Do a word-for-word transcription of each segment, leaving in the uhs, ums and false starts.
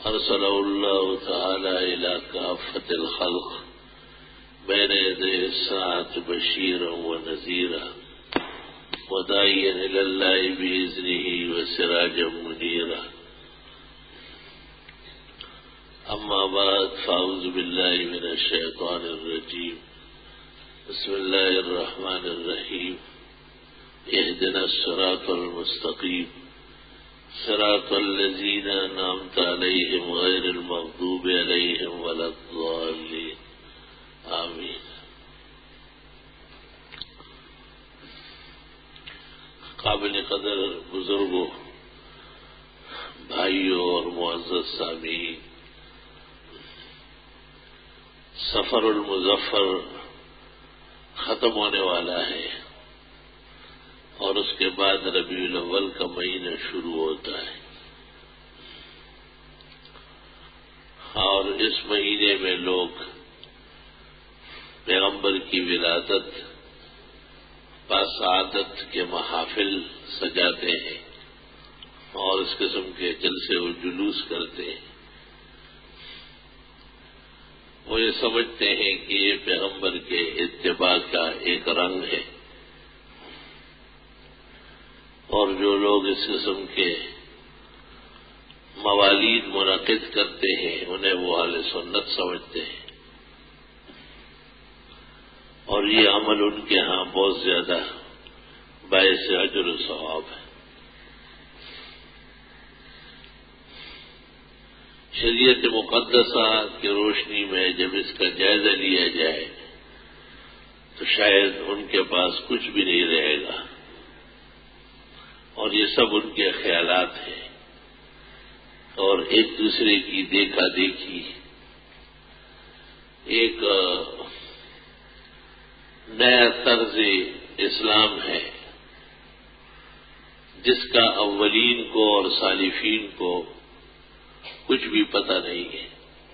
أرسله الله تعالى إلى كافة الخلق بين يدي الساعة بشيرا ونذيرا وداعيا إلى الله بإذنه وسراجا منيرا. أما بعد فأعوذ بالله من الشيطان الرجيم. بسم الله الرحمن الرحيم. اهدنا الصراط المستقيم صراط الذين أنعمت عليهم غير المغضوب عليهم ولا الضالين آمین. قابل قدر بزرگوں، بھائیوں اور معزز سامعین، سفر المظفر ختم ہونے والا ہے اور اس کے بعد ربیع الاول کا مہینہ شروع ہوتا ہے، اور اس مہینے میں لوگ پیغمبر کی ولادت باسعادت کے محافل سجاتے ہیں اور اس قسم کے جلسے و جلوس کرتے ہیں. وہ یہ سمجھتے ہیں کہ یہ پیغمبر کے اتباع کا ایک رنگ ہے، اور جو لوگ اس قسم کے موالید منعقد کرتے ہیں انہیں وہ اہل سنت سمجھتے ہیں، اور یہ عمل ان کے ہاں بہت زیادہ باعث اجر و ثواب ہے. شریعت مقدسہ کی روشنی میں جب اس کا جائزہ لیا جائے تو شاید ان کے پاس کچھ بھی نہیں رہے گا، اور یہ سب ان کے خیالات ہیں اور ایک دوسرے کی دیکھا دیکھی. ایک نیا طرز اسلام ہے جس کا اولین کو اور سالفین کو کچھ بھی پتہ نہیں ہے،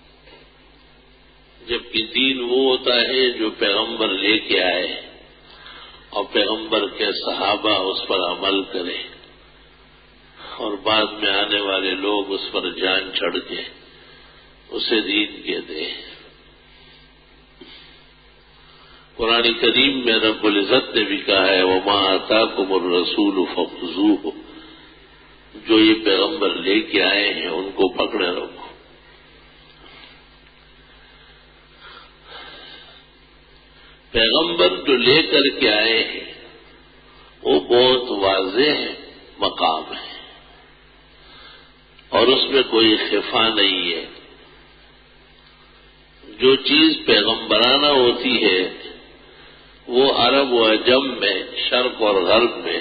جبکہ دین وہ ہوتا ہے جو پیغمبر لے کے آئے اور پیغمبر کے صحابہ اس پر عمل کریں اور بعد میں آنے والے لوگ اس پر جان چڑھ کے اسے دین کہتے ہیں. قرآن کریم میں رب العزت نے بھی کہا ہے وَمَا آتَاكُمُ الرَّسُولُ فَخُذُوهُ، جو یہ پیغمبر لے کے آئے ہیں ان کو پکڑے رکھو. پیغمبر جو لے کر کے آئے ہیں وہ بہت واضح مقام ہے اور اس میں کوئی خفا نہیں ہے. جو چیز پیغمبرانہ ہوتی ہے وہ عرب و عجم میں، شرق اور غرب میں،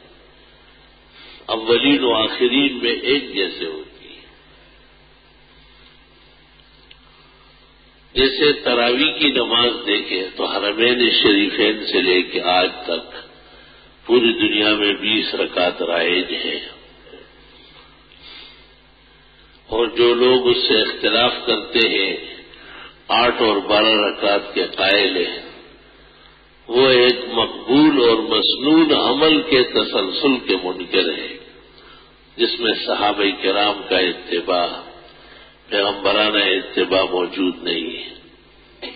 اولین و آخرین میں ایک جیسے ہوتی ہے. جیسے تراویح کی نماز دیکھیں تو حرمین شریفین سے لے کے آج تک پوری دنیا میں بیس رکعت رائج ہیں، اور جو لوگ اس سے اختلاف کرتے ہیں آٹھ اور بارہ رکعت کے قائل ہیں، وہ ایک مقبول اور مسنون عمل کے تسلسل کے منکر ہیں جس میں صحابہ کرام کا اتباع، پیغمبرانہ اتباع موجود نہیں ہے.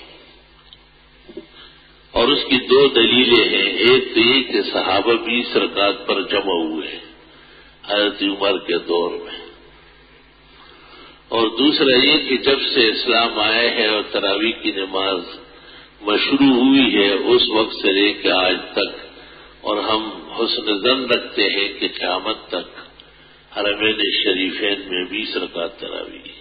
اور اس کی دو دلیلیں ہیں. ایک تو یہ کہ صحابہ بیس رکعت پر جمع ہوئے حضرت عمر کے دور میں، اور دوسرا یہ کہ جب سے اسلام آئے ہے اور تراویح کی نماز مشروع ہوئی ہے اس وقت سے لے کے آج تک، اور ہم حسن ظن رکھتے ہیں کہ قیامت تک حرمین شریفین میں بیس رکعت تراویح.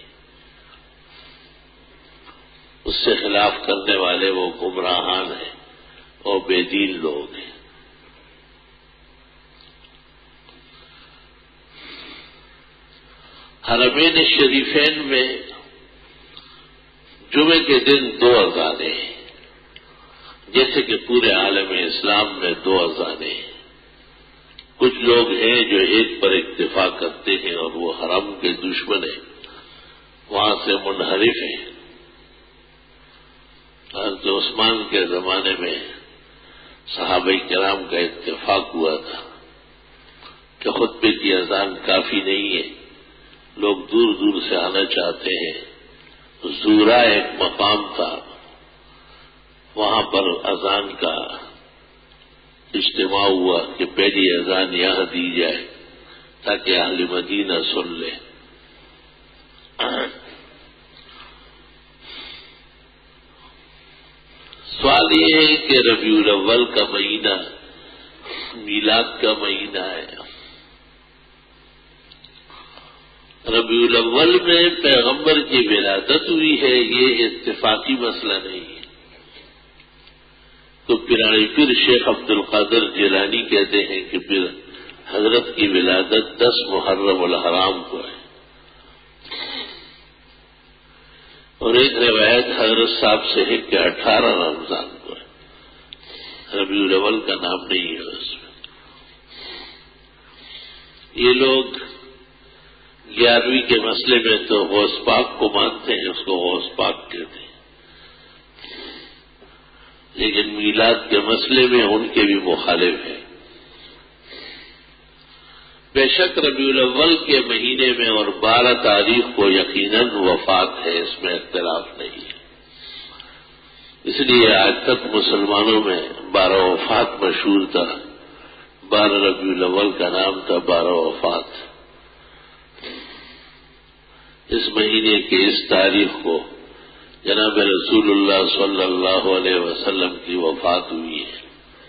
اس سے خلاف کرنے والے وہ گمراہان ہیں اور بے دین لوگ ہیں. حرمین شریفین میں جمعے کے دن دو اذانیں ہیں، جیسے کہ پورے عالم اسلام میں دو اذانیں ہیں. کچھ لوگ ہیں جو ایک پر اکتفا کرتے ہیں اور وہ حرم کے دشمن ہیں، وہاں سے منحرف ہیں. حضرت عثمان کے زمانے میں صحابہ کرام کا اتفاق ہوا تھا کہ خطبے کی اذان کافی نہیں ہے، لوگ دور دور سے آنا چاہتے ہیں۔ زورا ایک مقام تھا، وہاں پر اذان کا اجتماع ہوا کہ پہلی اذان یہاں دی جائے تاکہ اہل مدینہ سن لے۔ سوال یہ ہے کہ ربیع الاول کا مہینہ میلاد کا مہینہ ہے۔ ربیع الاول میں پیغمبر کی ولادت ہوئی ہے، یہ اتفاقی مسئلہ نہیں ہے۔ تو پیرانے پیر شیخ عبد القادر جیلانی کہتے ہیں کہ پھر حضرت کی ولادت دس محرم الحرام کو ہے، اور ایک روایت حضرت صاحب سے ہے کہ اٹھارہ رمضان کو ہے، ربیع الاول کا نام نہیں ہے اس میں۔ یہ لوگ گیارہویں کے مسئلے میں تو غوث پاک کو مانتے ہیں، اس کو غوث پاک کہتے ہیں، لیکن میلاد کے مسئلے میں ان کے بھی مخالف ہیں۔ بے شک ربیع الاول کے مہینے میں اور بارہ تاریخ کو یقیناً وفات ہے، اس میں اختلاف نہیں ہے۔ اس لیے آج تک مسلمانوں میں بارہ وفات مشہور تھا، بارہ ربیع الاول کا نام تھا بارہ وفات۔ اس مہینے کے اس تاریخ کو جناب رسول اللہ صلی اللہ علیہ وسلم کی وفات ہوئی ہے۔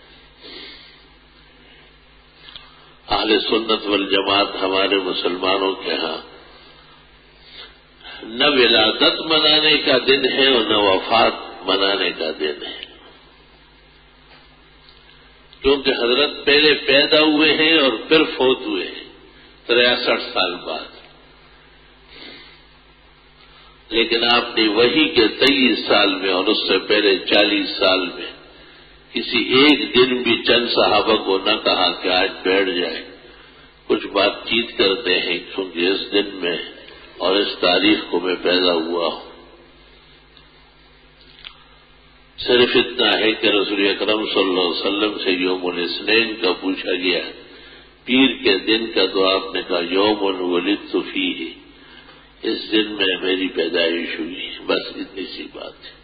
اہل سنت والجماعت ہمارے مسلمانوں کے ہاں نہ ولادت منانے کا دن ہے اور نہ وفات منانے کا دن ہے، کیونکہ حضرت پہلے پیدا ہوئے ہیں اور پھر فوت ہوئے ہیں تریاسٹھ سال بعد، لیکن آپ نے وحی کے تیئیس سال میں اور اس سے پہلے چالیس سال میں کسی ایک دن بھی چند صحابہ کو نہ کہا کہ آج بیٹھ جائے، کچھ بات چیت کرتے ہیں کیونکہ اس دن میں اور اس تاریخ کو میں پیدا ہوا ہوں۔ صرف اتنا ہے کہ رسول اکرم صلی اللہ علیہ وسلم سے یوم الاثنین کا پوچھا گیا، پیر کے دن کا تو آپ نے کہا یوم ولدت فیہ، اس دن میں میری پیدائش ہوئی، بس اتنی سی بات ہے۔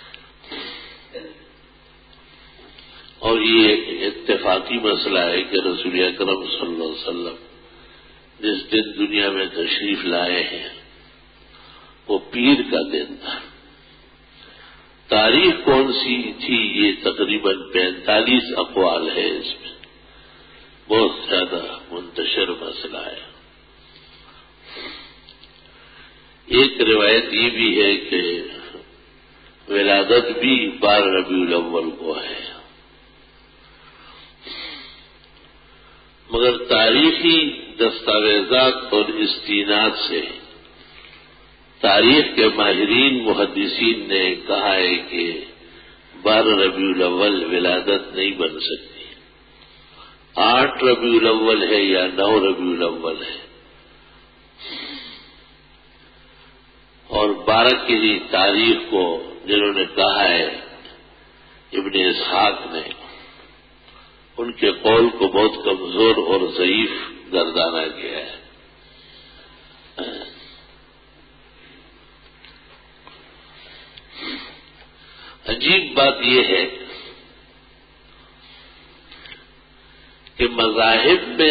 اور یہ اتفاقی مسئلہ ہے کہ رسول اکرم صلی اللہ علیہ وسلم جس دن دنیا میں تشریف لائے ہیں وہ پیر کا دن تھا۔ تاریخ کون سی تھی یہ تقریباً پینتالیس اقوال ہے، اس میں بہت زیادہ منتشر مسئلہ ہے۔ ایک روایت یہ بھی ہے کہ ولادت بھی بارہ ربیع الاول کو ہے، مگر تاریخی دستاویزات اور استناد سے تاریخ کے ماہرین محدثین نے کہا ہے کہ بارہ ربیع الاول ولادت نہیں بن سکتی، آٹھ ربیع الاول ہے یا نو ربیع الاول ہے، اور بارہ کی تاریخ کو جنہوں نے کہا ہے ابن اسحاق نے، ان کے قول کو بہت کمزور اور ضعیف گردانا گیا ہے۔ عجیب بات یہ ہے کہ مذاہب میں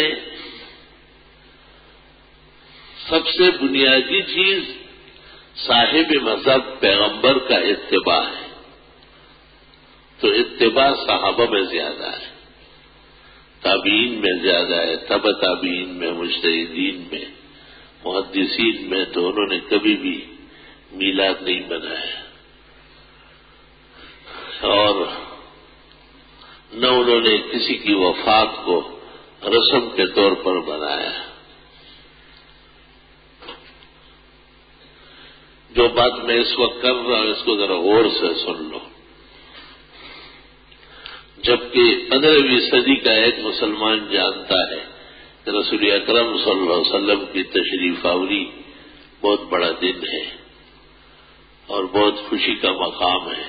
سب سے بنیادی چیز صاحب مذہب پیغمبر کا اتباع ہے، تو اتباع صحابہ میں زیادہ ہے، تابعین میں زیادہ ہے، تبع تابعین میں، مجتہدین میں، محدثین میں تو انہوں نے کبھی بھی میلاد نہیں بنایا، اور نہ انہوں نے کسی کی وفات کو رسم کے طور پر بنایا۔ جو بات میں اس وقت کر رہا ہوں اس کو ذرا غور سے سن لو۔ جبکہ پندرہویں صدی کا ایک مسلمان جانتا ہے کہ رسول اکرم صلی اللہ علیہ وسلم کی تشریف آوری بہت بڑا دن ہے اور بہت خوشی کا مقام ہے،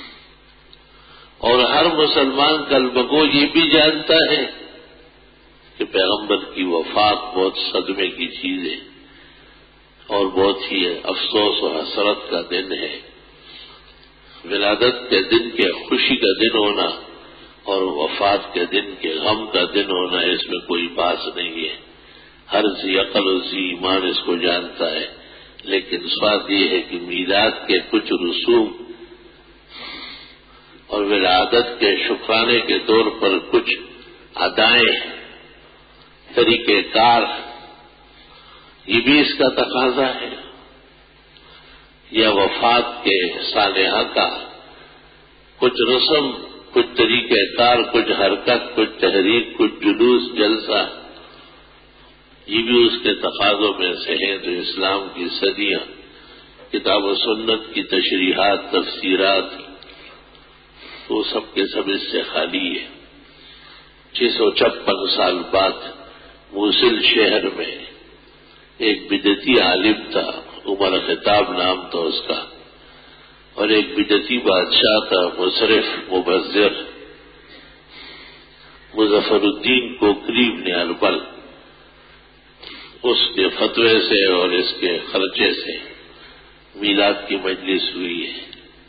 اور ہر مسلمان قلب کو یہ بھی جانتا ہے کہ پیغمبر کی وفات بہت صدمے کی چیز ہے اور بہت ہی افسوس و حسرت کا دن ہے۔ ولادت کے دن کے خوشی کا دن ہونا اور وفات کے دن کے غم کا دن ہونا، اس میں کوئی بات نہیں ہے۔ ہر ذی عقل و ذی ایمان اس کو جانتا ہے، لیکن سواد یہ ہے کہ میلاد کے کچھ رسوم اور ولادت کے شکرانے کے طور پر کچھ ادائیں، طریقہ کار، یہ بھی اس کا تقاضا ہے، یا وفات کے سانحہ کا کچھ رسم، کچھ طریقہ کار، کچھ حرکت، کچھ تحریک، کچھ جلوس، جلسہ، یہ بھی اس کے تقاضوں میں سے ہیں۔ تو اسلام کی صدیاں کتاب و سنت کی تشریحات، تفسیرات، وہ سب کے سب اس سے خالی ہے۔ چھ سو چھپن سال بعد موصل شہر میں ایک بدعتی عالم تھا، عمر خطاب نام تھا اس کا، اور ایک بدعتی بادشاہ تھا، مصرف مبذر، مظفر الدین کوکری بن اربل۔ اس کے فتوے سے اور اس کے خرچے سے میلاد کی مجلس ہوئی ہے۔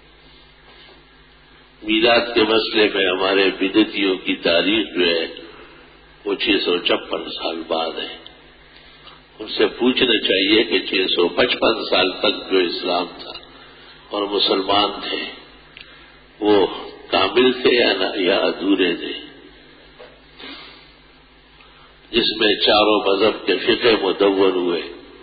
میلاد کے مسئلے میں ہمارے بدعتیوں کی تاریخ جو ہے وہ چھ سو چھپن سال بعد ہے۔ ان سے پوچھنا چاہیے کہ چھ سو پچپن سال تک جو اسلام تھا اور مسلمان تھے وہ کامل تھے یا نہ، یا ادھورے تھے، جس میں چاروں مذہب کے فقہ مدون ہوئے،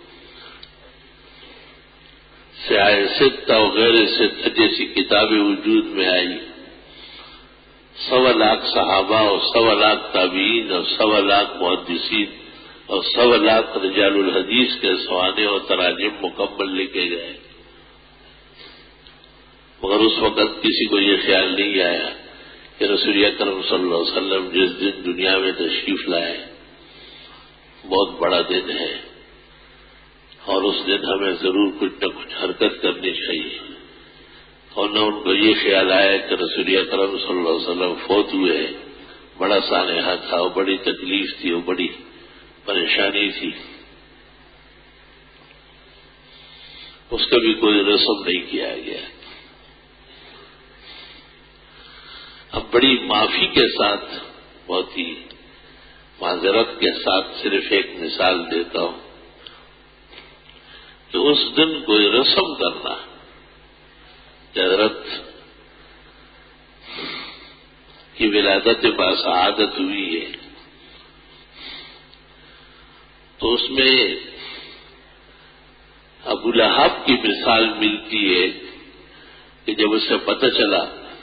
سیاہ ستہ اور غیر ستہ جیسی کتابیں وجود میں آئی، سوا لاکھ صحابہ اور سوا لاکھ تابعین اور سوا لاکھ محدثین اور سوا لاکھ رجال الحدیث کے سوانح اور تراجم مکمل لکھے گئے، مگر اس وقت کسی کو یہ خیال نہیں آیا کہ رسول اکرم صلی اللہ علیہ وسلم جس دن دنیا میں تشریف لائے بہت بڑا دن ہے، اور اس دن ہمیں ضرور کچھ نہ کچھ حرکت کرنی چاہیے، اور نہ ان کو یہ خیال آیا کہ رسول اکرم صلی اللہ علیہ وسلم فوت ہوئے ہیں، بڑا سانحہ تھا، اور بڑی تکلیف تھی، اور بڑی پریشانی تھی، اس کا بھی کوئی رسم نہیں کیا گیا۔ اب بڑی معافی کے ساتھ، بہت ہی معذرت کے ساتھ صرف ایک مثال دیتا ہوں کہ اس دن کوئی رسم کرنا کہ حضرت کی ولادت باسعادت ہوئی ہے، تو اس میں ابو لہب کی مثال ملتی ہے کہ جب اسے پتہ چلا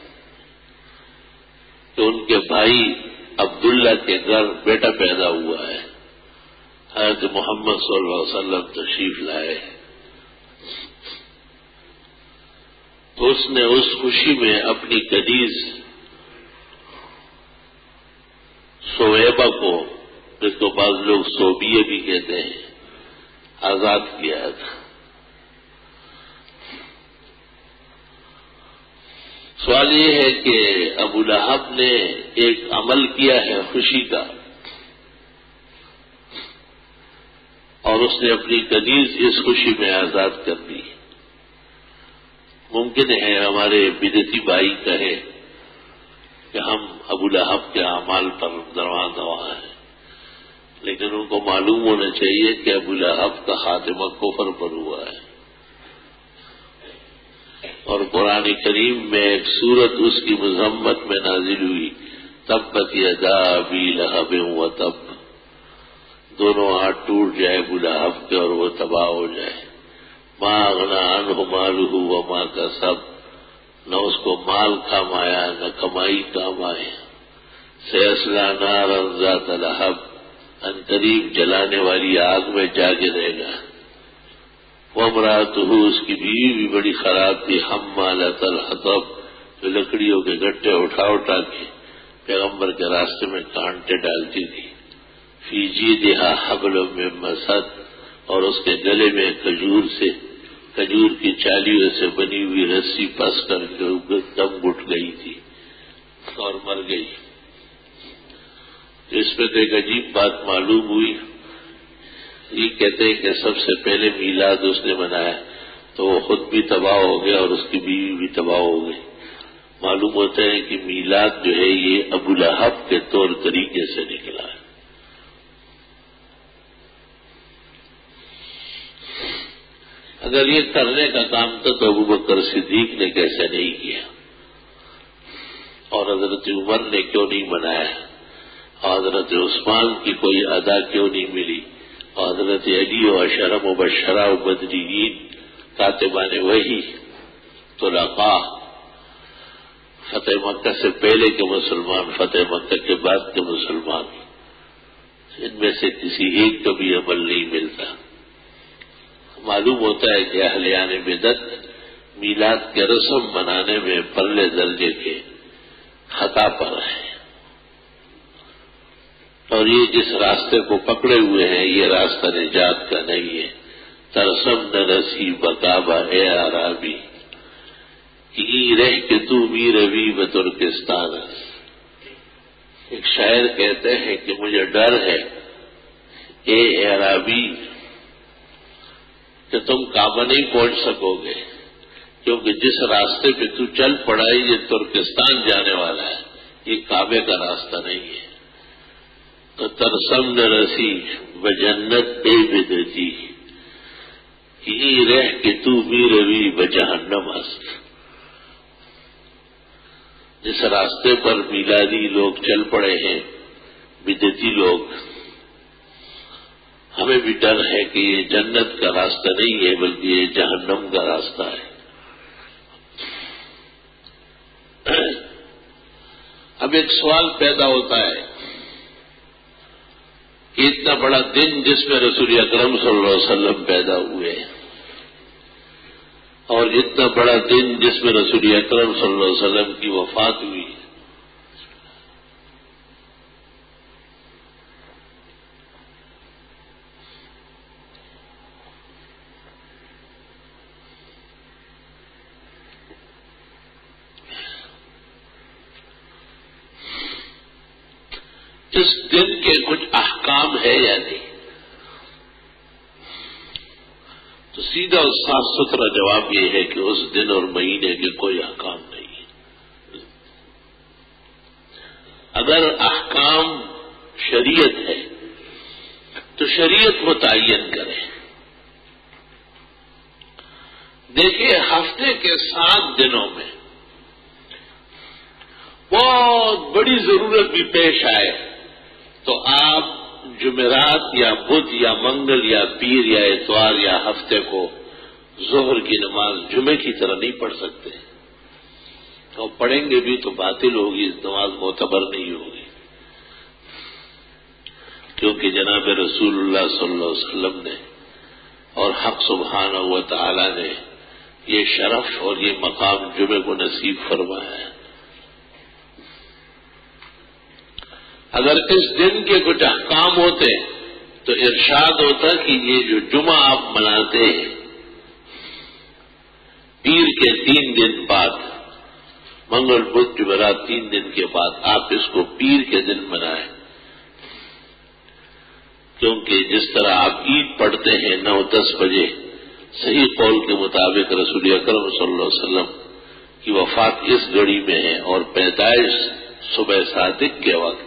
کہ ان کے بھائی عبداللہ کے گھر بیٹا پیدا ہوا ہے، حضرت محمد صلی اللہ علیہ وسلم تشریف لائے، تو اس نے اس خوشی میں اپنی کنیز سویبہ کو، جس کو بعض لوگ صوبیہ بھی کہتے ہیں، آزاد کیا تھا۔ سوال یہ ہے کہ ابو لہب نے ایک عمل کیا ہے خوشی کا، اور اس نے اپنی کنیز اس خوشی میں آزاد کر دی۔ ممکن ہے ہمارے بدعتی بھائی کہے کہ ہم ابو لہب کے اعمال پر درواں دوا ہیں، لیکن ان کو معلوم ہونا چاہیے کہ ابو لہب کا خاتمہ کفر پر ہوا ہے، اور قرآن کریم میں ایک سورت اس کی مذمت میں نازل ہوئی، تبت یدا ابی لہب وتب، دونوں ہاتھ ٹوٹ جائے ابو لہب کے اور وہ تباہ ہو جائے، ما اغنی عنہ مالہ وما کسب، نہ اس کو مال کام آیا نہ کمائی کام آئے، سیصلی نارا ذات لہب، ان قریب جلانے والی آگ میں جا کے رہے گا، وامرأتہ، اس کی بیوی بھی بڑی خراب تھی، حمالۃ الحطب، جو لکڑیوں کے گٹھے اٹھا اٹھا کے پیغمبر کے راستے میں کانٹے ڈالتی تھی، فی جیدہا حبل من مسد، اور اس کے گلے میں کھجور سے کھجور کی چالیوں سے بنی ہوئی رسی پس کر کے دم گھٹ گئی تھی اور مر گئی۔ اس میں تو ایک عجیب بات معلوم ہوئی. یہ کہتے ہیں کہ سب سے پہلے میلاد اس نے منایا تو وہ خود بھی تباہ ہو گیا اور اس کی بیوی بھی تباہ ہو گئی. معلوم ہوتا ہے کہ میلاد جو ہے یہ ابو لہب کے طور طریقے سے نکلا ہے. اگر یہ کرنے کا کام تھا تو ابو بکر صدیق نے کیسے نہیں کیا اور حضرت عمر نے کیوں نہیں منایا اور حضرت عثمان کی کوئی ادا کیوں نہیں ملی اور حضرت علی و عشرہ مبشرہ و بدرین کاتبان وحی طلقاء فتح مکہ سے پہلے کے مسلمان فتح مکہ کے بعد کے مسلمان ان میں سے کسی ایک کا بھی عمل نہیں ملتا. معلوم ہوتا ہے کہ اہلیان بدعت میلاد کے رسم منانے میں پرلے درجے کے خطا پر ہیں اور یہ جس راستے کو پکڑے ہوئے ہیں یہ راستہ نجات کا نہیں ہے. ترسم نہ رسی بکابا اے عرابی کی رہ کے تو بھی روی بترکستان. ایک شاعر کہتے ہیں کہ مجھے ڈر ہے اے عرابی کہ تم کعبہ نہیں پہنچ سکو گے کیونکہ جس راستے پہ تو چل پڑا ہے یہ ترکستان جانے والا ہے, یہ کعبے کا راستہ نہیں ہے. تو ترسم نہ رسی بجنت اے بدعتی کی رہ کے تو بھی روی بجہنم است. جس راستے پر میلادی لوگ چل پڑے ہیں بدعتی لوگ, ہمیں بھی ڈر ہے کہ یہ جنت کا راستہ نہیں ہے بلکہ یہ جہنم کا راستہ ہے. اب ایک سوال پیدا ہوتا ہے کہ اتنا بڑا دن جس میں رسول اکرم صلی اللہ علیہ وسلم پیدا ہوئے اور اتنا بڑا دن جس میں رسول اکرم صلی اللہ علیہ وسلم کی وفات ہوئی, اس دن کے کچھ احکام ہے یا نہیں؟ تو سیدھا اور صاف ستھرا جواب یہ ہے کہ اس دن اور مہینے کے کوئی احکام نہیں ہے. اگر احکام شریعت ہے تو شریعت متعین کرے. دیکھیے ہفتے کے سات دنوں میں بہت بڑی ضرورت بھی پیش آئے تو آپ جمعرات یا بدھ یا منگل یا پیر یا اتوار یا ہفتے کو ظہر کی نماز جمعے کی طرح نہیں پڑھ سکتے, اور پڑھیں گے بھی تو باطل ہوگی, نماز معتبر نہیں ہوگی. کیونکہ جناب رسول اللہ صلی اللہ علیہ وسلم نے اور حق سبحانہ و تعالی نے یہ شرف اور یہ مقام جمعے کو نصیب فرمایا ہے. اگر اس دن کے کچھ احکام ہوتے تو ارشاد ہوتا کہ یہ جو جمعہ آپ مناتے ہیں پیر کے تین دن بعد, منگل بدھ جمعرات تین دن کے بعد آپ اس کو پیر کے دن منائیں, کیونکہ جس طرح آپ عید پڑھتے ہیں نو دس بجے صحیح قول کے مطابق رسول اکرم صلی اللہ علیہ وسلم کی وفات اس گھڑی میں ہے اور پیدائش صبح صادق کے وقت,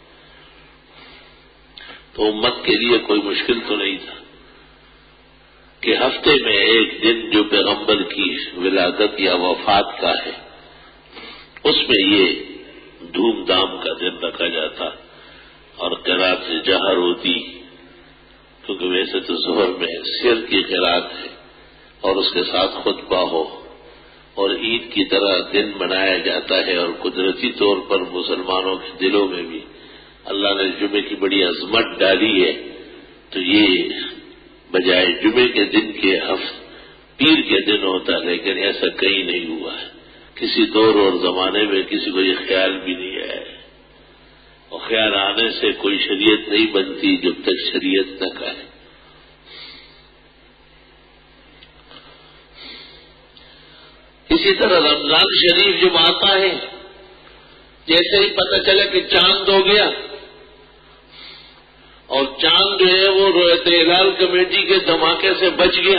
تو امت کے لیے کوئی مشکل تو نہیں تھا کہ ہفتے میں ایک دن جو پیغمبر کی ولادت یا وفات کا ہے اس میں یہ دھوم دھام کا دن رکھا جاتا اور قرات سے جہر ہوتی, کیونکہ ویسے تو ظہر میں سر کی قرات ہے اور اس کے ساتھ خطبہ ہو اور عید کی طرح دن منایا جاتا ہے, اور قدرتی طور پر مسلمانوں کے دلوں میں بھی اللہ نے جمعے کی بڑی عظمت ڈالی ہے, تو یہ بجائے جمعے کے دن کے ہفت پیر کے دن ہوتا, لیکن ایسا کہیں نہیں ہوا ہے. کسی دور اور زمانے میں کسی کو یہ خیال بھی نہیں آیا ہے, اور خیال آنے سے کوئی شریعت نہیں بنتی جب تک شریعت نہ کہے. اسی طرح رمضان شریف جب آتا ہے جیسے ہی پتہ چلا کہ چاند ہو گیا اور چاند جو ہے وہ رویت ہلال کمیٹی کے دھماکے سے بچ گیا.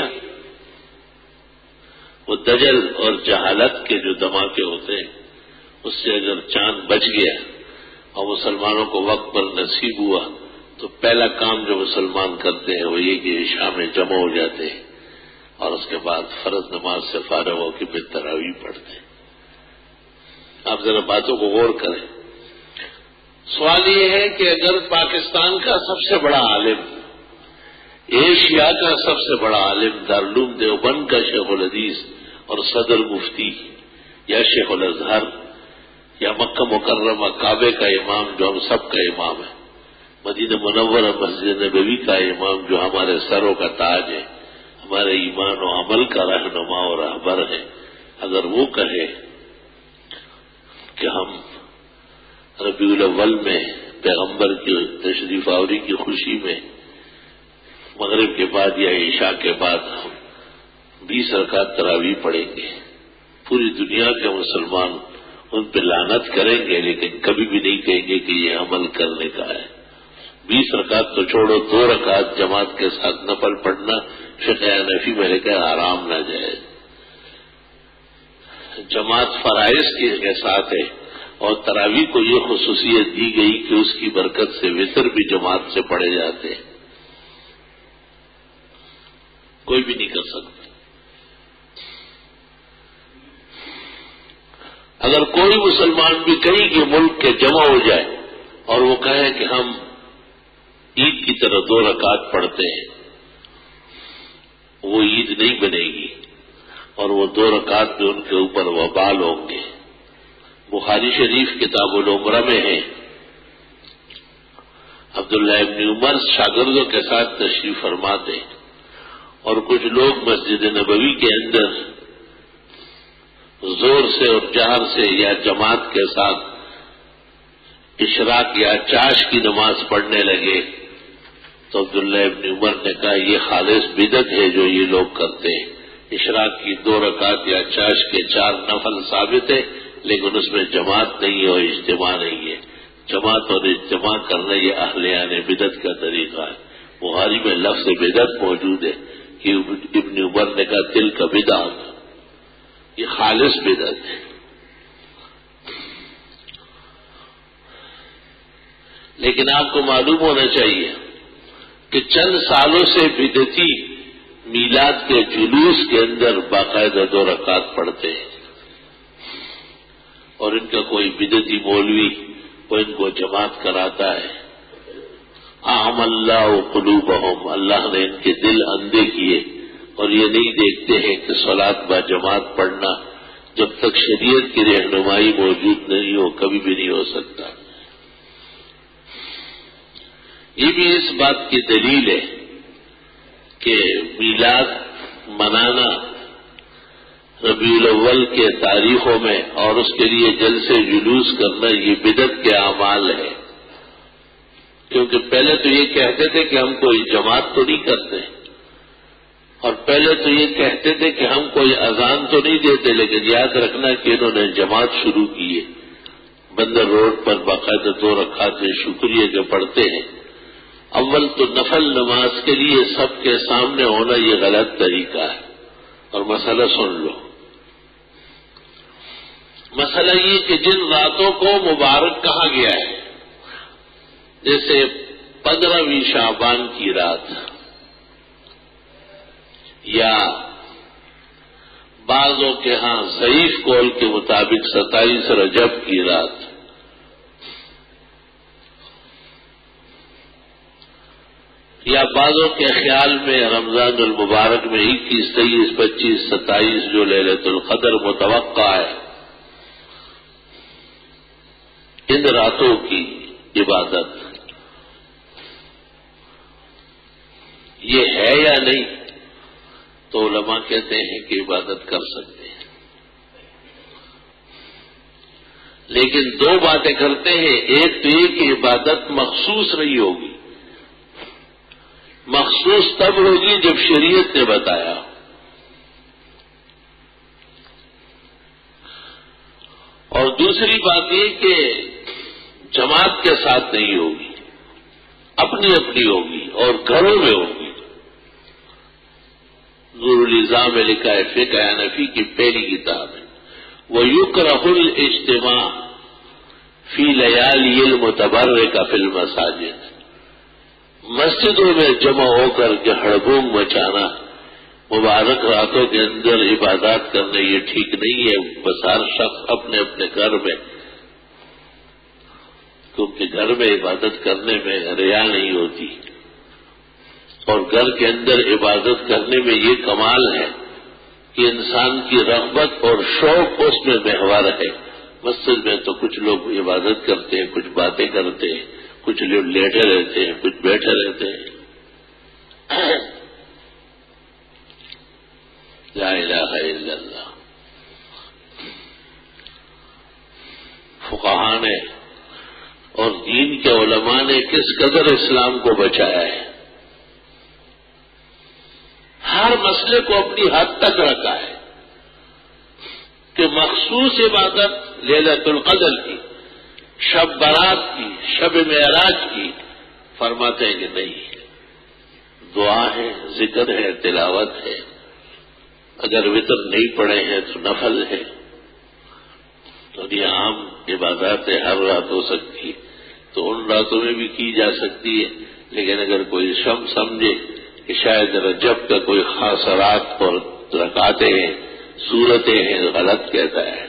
وہ دجل اور جہالت کے جو دھماکے ہوتے ہیں اس سے اگر چاند بچ گیا اور مسلمانوں کو وقت پر نصیب ہوا تو پہلا کام جو مسلمان کرتے ہیں وہ یہ کہ عشاء میں جمع ہو جاتے ہیں اور اس کے بعد فرض نماز سے فارغ ہو کے پھر تراویح پڑھتے ہیں. آپ ذرا باتوں کو غور کریں. سوال یہ ہے کہ اگر پاکستان کا سب سے بڑا عالم، ایشیا کا سب سے بڑا عالم، دارالعلوم دیوبند کا شیخ الحدیث اور صدر مفتی یا شیخ الازہر یا مکہ مکرمہ کعبے کا امام جو ہم سب کا امام ہے، مدینہ منورہ مسجد نبوی کا امام جو ہمارے سروں کا تاج ہے، ہمارے ایمان و عمل کا رہنما اور رہبر ہے، اگر وہ کہے کہ ہم ربیع الاول میں پیغمبر کی تشریف آوری کی خوشی میں مغرب کے بعد یا عشاء کے بعد ہم بیس رکعت تراویح پڑھیں گے، پوری دنیا کے مسلمان ان پہ لعنت کریں گے لیکن کبھی بھی نہیں کہیں گے کہ یہ عمل کرنے کا ہے. بیس رکعت تو چھوڑو، دو رکعت جماعت کے ساتھ نفل پڑھنا فقہ حنفی میں لکھا ہے حرام نہ جائے. جماعت فرائض کے ساتھ ہے اور تراویح کو یہ خصوصیت دی گئی کہ اس کی برکت سے وتر بھی جماعت سے پڑھے جاتے ہیں. کوئی بھی نہیں کر سکتا. اگر کوئی مسلمان بھی کہیں کہ ملک کے جمع ہو جائے اور وہ کہے کہ ہم عید کی طرح دو رکعت پڑھتے ہیں، وہ عید نہیں بنے گی اور وہ دو رکعت بھی ان کے اوپر وبال ہوں گے. بخاری شریف کتاب العمرہ میں ہے، عبداللہ ابن عمر شاگردوں کے ساتھ تشریف فرماتے اور کچھ لوگ مسجد نبوی کے اندر زور سے اور جہر سے یا جماعت کے ساتھ اشراق یا چاش کی نماز پڑھنے لگے تو عبداللہ ابن عمر نے کہا یہ خالص بدعت ہے جو یہ لوگ کرتے ہیں. اشراق کی دو رکعت یا چاش کے چار نفل ثابت ہے لیکن اس میں جماعت نہیں ہے اور اجتماع نہیں ہے. جماعت اور اجتماع کرنا یہ اہلیان بدعت کا طریقہ ہے. بخاری میں لفظ بدعت موجود ہے کہ ابن عمر نے کہا دل کا بدعت، یہ خالص بدعت ہے. لیکن آپ کو معلوم ہونا چاہیے کہ چند سالوں سے بدعتی میلاد کے جلوس کے اندر باقاعدہ دو رکعت پڑھتے ہیں اور ان کا کوئی بدعتی مولوی وہ ان کو جماعت کراتا ہے. اعمی اللہ قلوبہم، اللہ نے ان کے دل اندھے کیے اور یہ نہیں دیکھتے ہیں کہ صلاۃ با جماعت پڑھنا جب تک شریعت کی رہنمائی موجود نہیں ہو کبھی بھی نہیں ہو سکتا. یہ بھی اس بات کی دلیل ہے کہ میلاد منانا ربیع الاول کے تاریخوں میں اور اس کے لیے جلسے جلوس کرنا یہ بدعت کے اعمال ہے. کیونکہ پہلے تو یہ کہتے تھے کہ ہم کوئی جماعت تو نہیں کرتے اور پہلے تو یہ کہتے تھے کہ ہم کوئی اذان تو نہیں دیتے، لیکن یاد رکھنا کہ انہوں نے جماعت شروع کی ہے. بندر روڈ پر باقاعدہ دو رکعت شکریہ کے پڑھتے ہیں. اول تو نفل نماز کے لیے سب کے سامنے ہونا یہ غلط طریقہ ہے. اور مسئلہ سن لو، مسئلہ یہ کہ جن راتوں کو مبارک کہا گیا ہے جیسے پندرہویں شعبان کی رات یا بعضوں کے ہاں ضعیف قول کے مطابق ستائیس رجب کی رات، یا بعضوں کے خیال میں رمضان المبارک میں اکیس تیئیس پچیس ستائیس جو لیلۃ القدر متوقع ہے، ان راتوں کی عبادت یہ ہے یا نہیں؟ تو علماء کہتے ہیں کہ عبادت کر سکتے ہیں، لیکن دو باتیں کرتے ہیں. ایک تو یہ کہ عبادت مخصوص نہیں ہوگی، مخصوص تب ہوگی جب شریعت نے بتایا، اور دوسری بات یہ کہ جماعت کے ساتھ نہیں ہوگی. اپنی اپنی ہوگی اور گھروں میں ہوگی۔ نور النظام میں لکھا ہے، فقہ حنفی کی پہلی کتاب ہے، وَيُكْرَهُ الْاجْتِمَاعُ فِي لَيَالِيِ الْمُتَبَرِّكَةِ فِي الْمَسَاجِدِ، مسجدوں میں جمع ہو کر کے ہڑبونگ مچانا، مبارک راتوں کے اندر عبادات کرنا، یہ ٹھیک نہیں ہے۔ بس ہر شخص اپنے اپنے گھر میں، کیونکہ گھر میں عبادت کرنے میں ریا نہیں ہوتی، اور گھر کے اندر عبادت کرنے میں یہ کمال ہے کہ انسان کی رغبت اور شوق اس میں محور ہے۔ مسجد میں تو کچھ لوگ عبادت کرتے ہیں، کچھ باتیں کرتے ہیں، کچھ لوگ لیٹے رہتے ہیں، کچھ بیٹھے رہتے ہیں۔ لا الہ الا اللہ۔ فقہاء نے اور دین کے علماء نے کس قدر اسلام کو بچایا ہے، ہر مسئلے کو اپنی حد تک رکھا ہے کہ مخصوص عبادت لیلۃ القدر کی، شب برات کی، شب معراج کی، فرماتے ہیں کہ نہیں، دعا ہے، ذکر ہے، تلاوت ہے، اگر وتر نہیں پڑے ہیں تو نفل ہے، تو یہ عام عبادات ہر رات ہو سکتی ہے، تو ان راتوں میں بھی کی جا سکتی ہے، لیکن اگر کوئی شم سمجھے کہ شاید رجب کا کوئی خاص رات اور رکعتیں ہیں، صورتیں ہیں، غلط کہتا ہے۔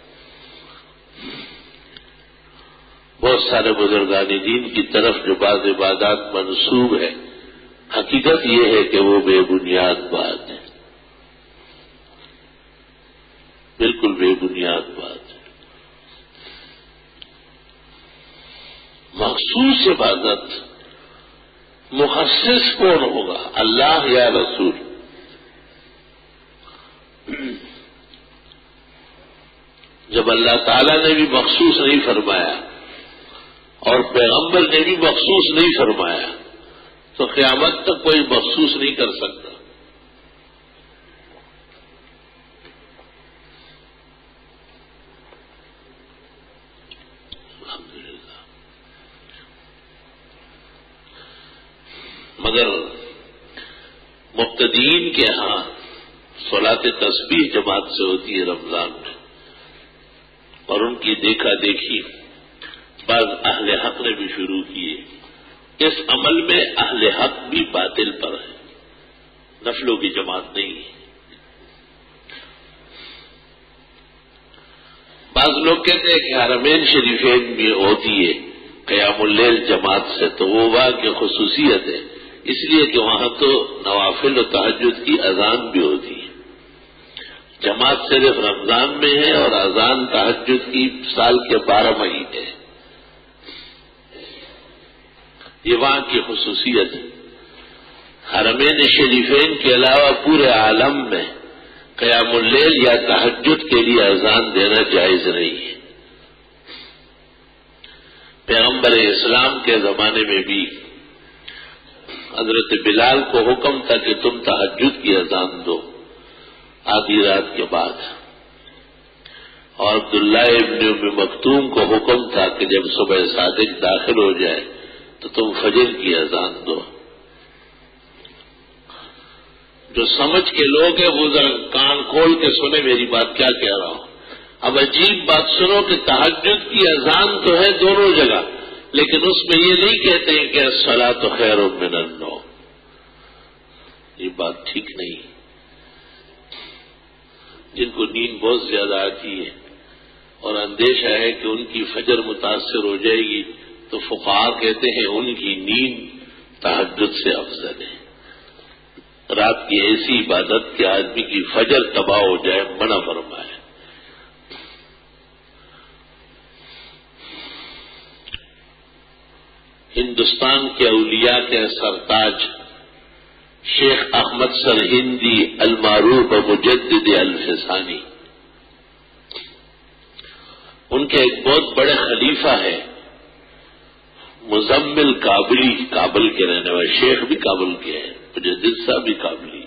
بہت سارے بزرگان دین کی طرف جو بعض عبادات منسوب ہے، حقیقت یہ ہے کہ وہ بے بنیاد بات ہے، بالکل بے بنیاد بات ہے۔ مخصوص عبادت مخصص کون ہوگا، اللہ یا رسول؟ جب اللہ تعالیٰ نے بھی مخصوص نہیں فرمایا اور پیغمبر نے بھی مخصوص نہیں فرمایا تو قیامت تک کوئی مخصوص نہیں کر سکتا۔ الحمدللہ۔ مگر مبتدئین کے ہاں صلاۃ تسبیح جماعت سے ہوتی ہے رمضان میں، اور ان کی دیکھا دیکھی بعض اہل حق نے بھی شروع کیے۔ اس عمل میں اہل حق بھی باطل پر ہے، نفلوں کی جماعت نہیں ہے۔ بعض لوگ کہتے ہیں کہ حرمین شریفین میں ہوتی ہے قیام اللیل جماعت سے، تو وہ وہاں کی خصوصیت ہے، اس لیے کہ وہاں تو نوافل و تہجد کی اذان بھی ہوتی ہے۔ جماعت صرف رمضان میں ہے اور اذان تہجد کی سال کے بارہ مہینے ہے، یہ وہاں کی خصوصیت ہے۔ حرمین شریفین کے علاوہ پورے عالم میں قیام اللیل یا تہجد کے لیے اذان دینا جائز نہیں ہے۔ پیغمبر اسلام کے زمانے میں بھی حضرت بلال کو حکم تھا کہ تم تہجد کی اذان دو آدھی رات کے بعد، اور عبداللہ ابن ام مکتوم کو حکم تھا کہ جب صبح صادق داخل ہو جائے تو تم فجر کی اذان دو۔ جو سمجھ کے لوگ ہیں وہ ذرا کان کھول کے سنے میری بات کیا کہہ رہا ہوں۔ اب عجیب بات سنو کہ تہجد کی اذان تو ہے دونوں جگہ، لیکن اس میں یہ نہیں کہتے ہیں کہ الصلاۃ خیر من النوم، یہ بات ٹھیک نہیں۔ جن کو نیند بہت زیادہ آتی ہے اور اندیشہ ہے کہ ان کی فجر متاثر ہو جائے گی، تو فقہاء کہتے ہیں ان کی نیند تہجد سے افضل ہے۔ رات کی ایسی عبادت کہ آدمی کی فجر تباہ ہو جائے، منع فرمائے۔ ہندوستان کے اولیاء کے سرتاج شیخ احمد سرہندی المعروف مجدد الفسانی، ان کے ایک بہت بڑے خلیفہ ہے مزمل کابلی، کابل کے رہنے والے، شیخ بھی کابل کے ہیں، مجدد صاحب بھی کابلی،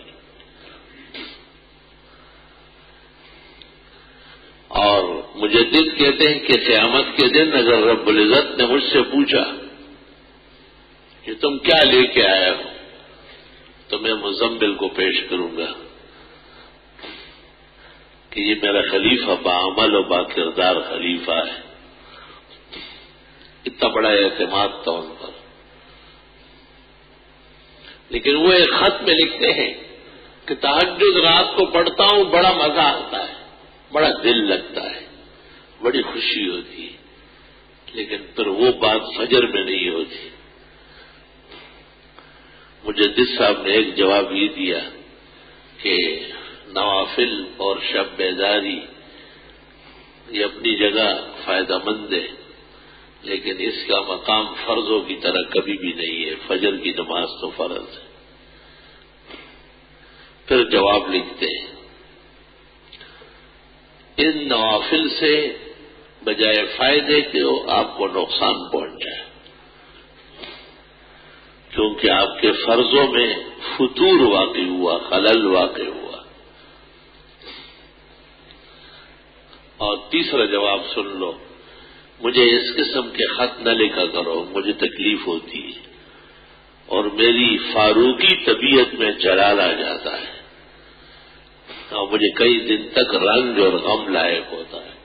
اور مجدد کہتے ہیں کہ قیامت کے دن اگر رب العزت نے مجھ سے پوچھا کہ تم کیا لے کے آئے ہو، تو میں مزمل کو پیش کروں گا کہ یہ میرا خلیفہ باعمل و با کردار خلیفہ ہے. اتنا بڑا اعتماد تھا ان پر. لیکن وہ ایک خط میں لکھتے ہیں کہ تہجد رات کو پڑھتا ہوں، بڑا مزہ آتا ہے، بڑا دل لگتا ہے، بڑی خوشی ہوتی ہے، لیکن پھر وہ بات فجر میں نہیں ہوتی. مجدد صاحب نے ایک جواب یہ دیا کہ نوافل اور شب بیداری یہ اپنی جگہ فائدہ مند ہے، لیکن اس کا مقام فرضوں کی طرح کبھی بھی نہیں ہے. فجر کی نماز تو فرض ہے. پھر جواب لکھتے ہیں ان نوافل سے بجائے فائدے کے آپ کو نقصان پہنچا ہے، کیونکہ آپ کے فرضوں میں فتور واقع ہوا، خلل واقع ہوا. اور تیسرا جواب سن لو، مجھے اس قسم کے خط نہ لکھا کرو، مجھے تکلیف ہوتی ہے اور میری فاروقی طبیعت میں جلال آ جاتا ہے اور مجھے کئی دن تک رنج اور غم لائق ہوتا ہے.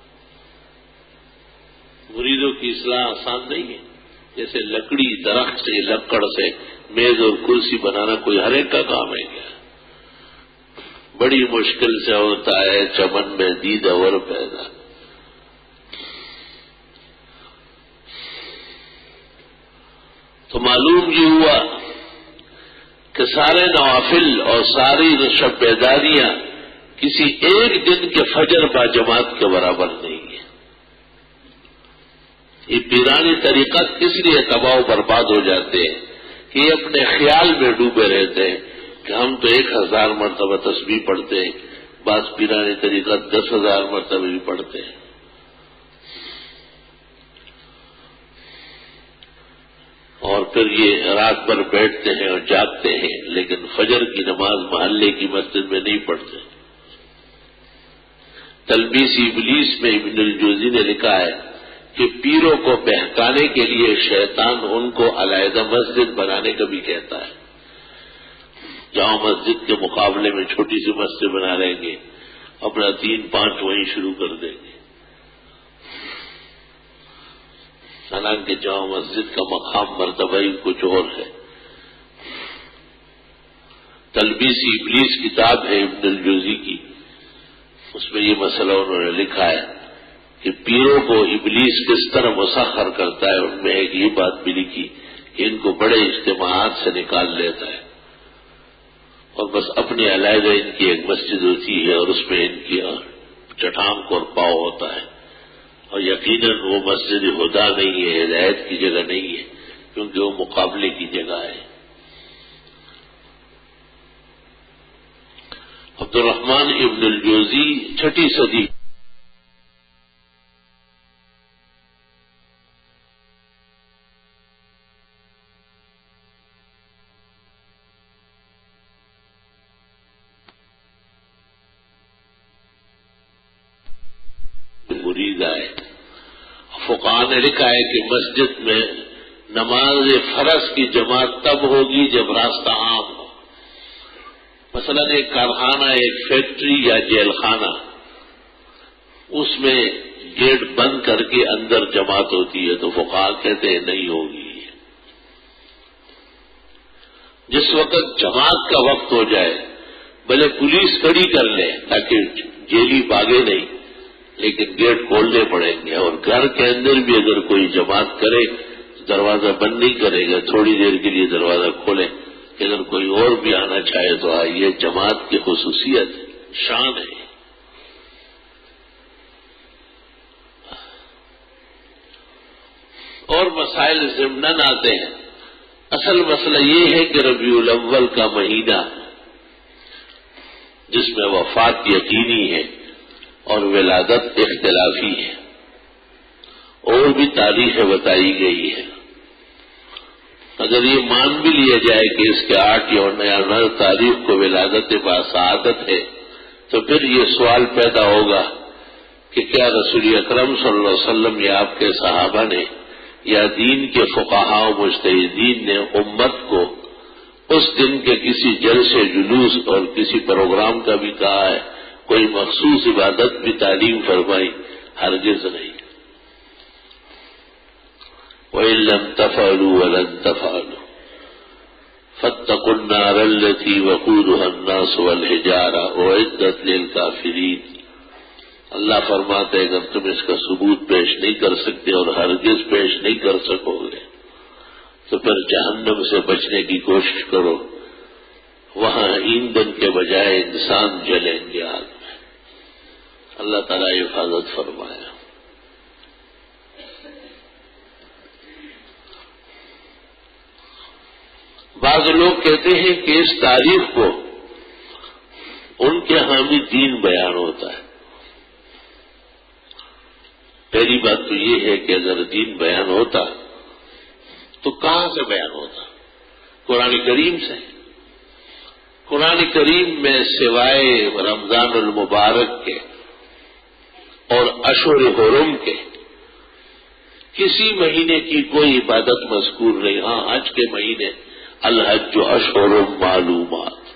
مریدوں کی اصلاح آسان نہیں ہے. جیسے لکڑی درخت سے لکڑ سے میز اور کرسی بنانا کوئی ہر ایک کا کام ہے کیا؟ بڑی مشکل سے ہوتا ہے چمن میں دید اور پیدا. تو معلوم یہ ہوا کہ سارے نوافل اور ساری شب بیداریاں کسی ایک دن کے فجر با جماعت کے برابر نہیں ہے. یہ پیرانی طریقہ کس لیے تباہ و برباد ہو جاتے ہیں کہ یہ اپنے خیال میں ڈوبے رہتے ہیں کہ ہم تو ایک ہزار مرتبہ تسبیح پڑھتے ہیں، بعض پیرانی طریقہ دس ہزار مرتبہ بھی پڑھتے ہیں. اور پھر یہ رات بھر بیٹھتے ہیں اور جاگتے ہیں، لیکن فجر کی نماز محلے کی مسجد میں نہیں پڑھتے. تلبیس ابلیس میں ابن الجوزی نے لکھا ہے کہ پیروں کو بہکانے کے لیے شیطان ان کو علیحدہ مسجد بنانے کا بھی کہتا ہے. جہاں مسجد کے مقابلے میں چھوٹی سی مسجد بنا لیں گے، اپنا تین پانچ وہیں شروع کر دیں گے. حالانکہ جامع مسجد کا مقام مرتبہ ہی کچھ اور ہے. تلبیس ابلیس کتاب ہے ابن الجوزی کی، اس میں یہ مسئلہ انہوں نے لکھا ہے کہ پیروں کو ابلیس کس طرح مسخر کرتا ہے. ان میں ایک یہ بات بھی لکھی کہ ان کو بڑے اجتماعات سے نکال لیتا ہے اور بس اپنی علیحدہ ان کی ایک مسجد ہوتی ہے اور اس میں ان کی چٹان کو پاؤ ہوتا ہے. اور یقیناً وہ مسجد خدا نہیں ہے، ہدایت کی جگہ نہیں ہے، کیونکہ وہ مقابلے کی جگہ ہے. عبد الرحمن ابن الجوزی چھٹی صدی مرید آئے. فقہاء نے لکھا ہے کہ مسجد میں نماز فرض کی جماعت تب ہوگی جب راستہ عام ہو. مثلا ایک کارخانہ، ایک فیکٹری یا جیل خانہ، اس میں گیٹ بند کر کے اندر جماعت ہوتی ہے تو فقہاء کہتے ہیں نہیں ہوگی. جس وقت جماعت کا وقت ہو جائے بھلے پولیس کھڑی کر لے تاکہ جیلی بھاگے نہیں، لیکن گیٹ کھولنے پڑیں گے. اور گھر کے اندر بھی اگر کوئی جماعت کرے تو دروازہ بند نہیں کرے گا، تھوڑی دیر کے لیے دروازہ کھولے کہ اگر کوئی اور بھی آنا چاہے تو آئیے. جماعت کی خصوصیت شان ہے. اور مسائل ضمناً آتے ہیں. اصل مسئلہ یہ ہے کہ ربیع الاول کا مہینہ جس میں وفات یقینی ہے اور ولادت اختلافی ہے، اور بھی تاریخیں بتائی گئی ہے. اگر یہ مان بھی لیا جائے کہ اس کے آٹھ یا نو تاریخ کو ولادت باسعادت ہے تو پھر یہ سوال پیدا ہوگا کہ کیا رسول اکرم صلی اللہ علیہ وسلم یا آپ کے صحابہ نے یا دین کے فقہاء و مجتہدین نے امت کو اس دن کے کسی جلسے جلوس اور کسی پروگرام کا بھی کہا ہے، کوئی مخصوص عبادت بھی تعلیم فرمائی؟ ہرگز نہیں۔ وَإِن لَّمْ تَفْعَلُوا وَلَن تَفْعَلُوا فَاتَّقُوا النَّارَ الَّتِي وَقُودُهَا النَّاسُ وَالْحِجَارَةُ أُعِدَّتْ لِلْكَافِرِينَ۔ اللہ فرماتے اگر تم اس کا ثبوت پیش نہیں کر سکتے اور ہرگز پیش نہیں کر سکو گے تو پھر جہنم سے بچنے کی کوشش کرو، وہاں ایندھن کے بجائے انسان جلیں گے آگ میں۔ اللہ تعالیٰ حفاظت فرمایا۔ بعض لوگ کہتے ہیں کہ اس تاریخ کو ان کے ہاں بھی دین بیان ہوتا ہے۔ پہلی بات تو یہ ہے کہ اگر دین بیان ہوتا تو کہاں سے بیان ہوتا؟ قرآن کریم سے۔ قرآن کریم میں سوائے رمضان المبارک کے اور اشہر حرم کے کسی مہینے کی کوئی عبادت مذکور نہیں۔ ہاں حج کے مہینے، الحج اشہر معلومات،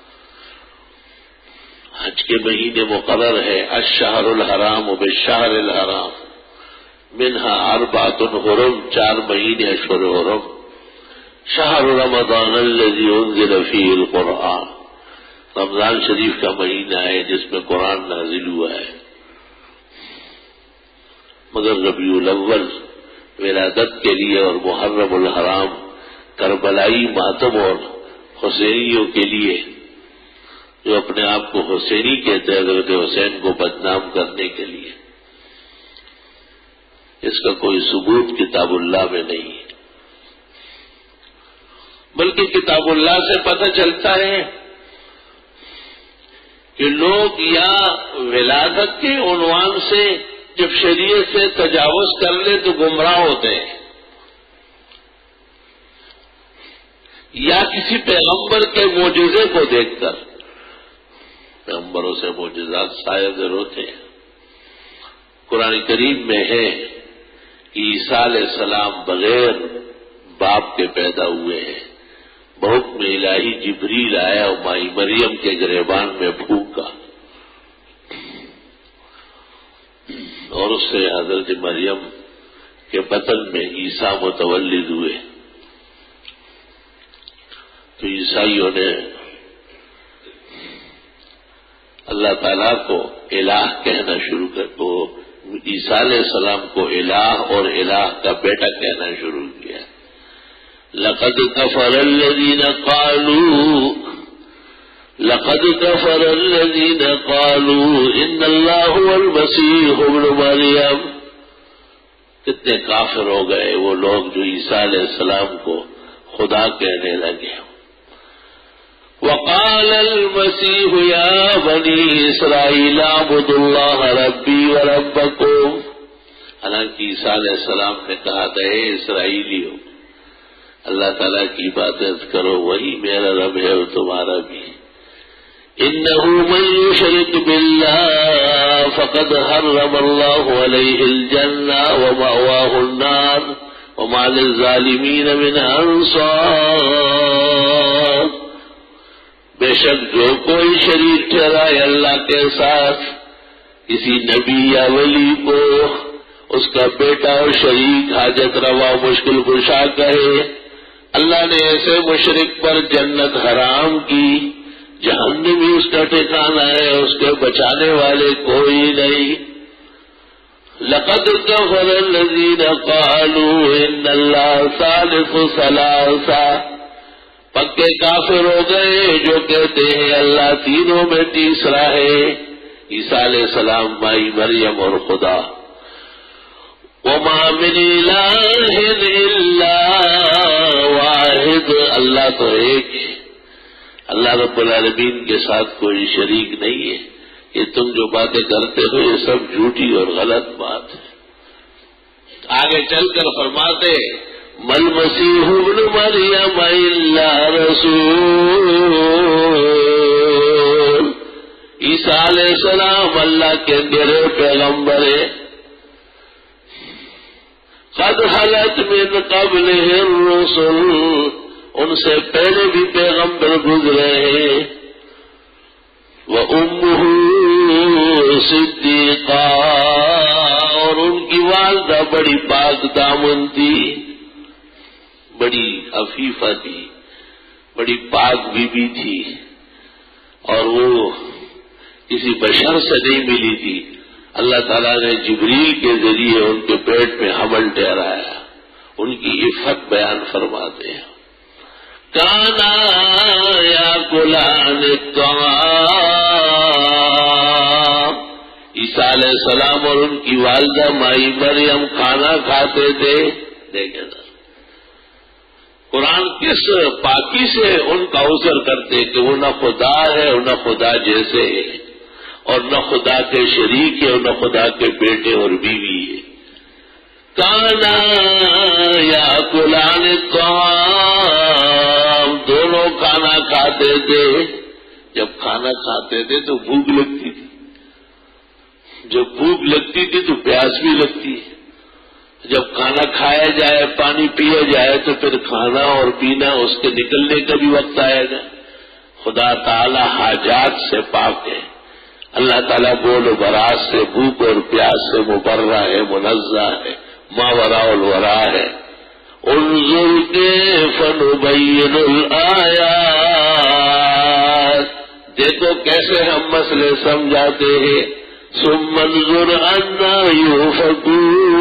حج کے مہینے مقرر ہے، الشہر الحرام بالشہر الحرام منہا اربعۃ حرم، چار مہینے اشہر حرم، شہر رمضان الذی انزل فیہ القرآن، رمضان شریف کا مہینہ ہے جس میں قرآن نازل ہوا ہے۔ مگر ربیع الاول ولادت کے لیے اور محرم الحرام کربلائی ماتم اور حسینیوں کے لیے، جو اپنے آپ کو حسینی کہتے ہیں، حضرت حسین کو بدنام کرنے کے لیے، اس کا کوئی ثبوت کتاب اللہ میں نہیں ہے۔ بلکہ کتاب اللہ سے پتہ چلتا ہے کہ لوگ یا ولادت کے عنوان سے جب شریعت سے تجاوز کر لے تو گمراہ ہوتے ہیں، یا کسی پیغمبر کے معجزے کو دیکھ کر، پیغمبروں سے معجزات صادر ہوتے ہیں۔ قرآن کریم میں ہے کہ عیسیٰ علیہ السلام بغیر باپ کے پیدا ہوئے ہیں، بحکم الہی جبریل آیا اور مائی مریم کے گریبان میں پھونکا اور اس سے حضرت مریم کے بطن میں عیسیٰ متولد ہوئے۔ تو عیسائیوں نے اللہ تعالیٰ کو الہ کہنا شروع کر تو عیسیٰ علیہ السلام کو الہ اور الہ کا بیٹا کہنا شروع کیا۔ لقد كفر الذين قالوا لقد كفر الذين قالوا ان الله هو المسيح ابن مریم، کتنے کافر ہو گئے وہ لوگ جو عیسیٰ علیہ السلام کو خدا کہنے لگے۔ وقال المسيح يا بني اسرائيل اعبدوا الله ربي وربكم، حالانکہ عیسیٰ علیہ السلام نے کہا تھا اے اسرائیلیوں اللہ تعالیٰ کی عبادت کرو، وہی میرا رب ہے اور تمہارا بھی۔ انه من يشرك بالله فقد حرم الله عليه الجنة ومأواه النار وما للظالمين من انصار، بے شک جو کوئی شریک ٹھہرائے اللہ کے ساتھ کسی نبی یا ولی کو، اس کا بیٹا اور شریک حاجت روا مشکل کشا کہے، اللہ نے ایسے مشرک پر جنت حرام کی، جہنم ہی اس کا ٹھکانہ ہے، اس کے بچانے والے کوئی نہیں۔ لقد كفر الذين قالوا ان الله ثالث ثلاثة، پکے کافر ہو گئے جو کہتے ہیں اللہ تینوں میں تیسرا ہے، عیسیٰ علیہ السلام، مائی مریم اور خدا۔ وما من الہ الا واحد، اللہ تو ایک ہے، اللہ رب العالمین کے ساتھ کوئی شریک نہیں ہے۔ یہ تم جو باتیں کرتے ہو یہ سب جھوٹی اور غلط بات ہے۔ آگے چل کر فرماتے مل مسیح ابن مریم الا رسول، عیسیٰ علیہ السلام اللہ کے میرے پیغمبر ہے۔ قد خلت من قبلہ الرسل، ان سے پہلے بھی پیغمبر گزرے ہیں، وَأُمُّهُ صِدِّيقَةٌ، اور ان کی والدہ بڑی پاک دامن تھی، بڑی عفیفہ تھی، بڑی پاک بی بی تھی، اور وہ کسی بشر سے نہیں ملی تھی۔ اللہ تعالیٰ نے جبریل کے ذریعے ان کے پیٹ میں حمل ٹھہرایا، ان کی عفت بیان فرماتے ہیں۔ کانا یاکلان الطعام، عیسیٰ علیہ السلام اور ان کی والدہ مائی مریم کھانا کھاتے تھے۔ دیکھیں نا قرآن کس پاکی سے ان کا عذر کرتے کہ وہ نہ خدا ہے اور نہ خدا جیسے ہے، اور نہ خدا کے شریک ہے اور نہ خدا کے بیٹے اور بیوی ہے۔ کانا یاکلان الطعام، دونوں کھانا کھاتے تھے۔ جب کھانا کھاتے تھے تو بھوک لگتی تھی، جب بھوک لگتی تھی تو پیاس بھی لگتی ہے، جب کھانا کھایا جائے پانی پیا جائے تو پھر کھانا اور پینا اس کے نکلنے کا بھی وقت آئے گا۔ خدا تعالی حاجات سے پاک ہے، اللہ تعالیٰ بول و برات سے، بھوک اور پیاس سے مبرہ ہے، منزہ ہے، ماورا الورا ہے۔ انظر کیف نبین الآیات، دیکھو کیسے ہم مسئلے سمجھاتے ہیں۔ ثم انظر انا یؤفکون،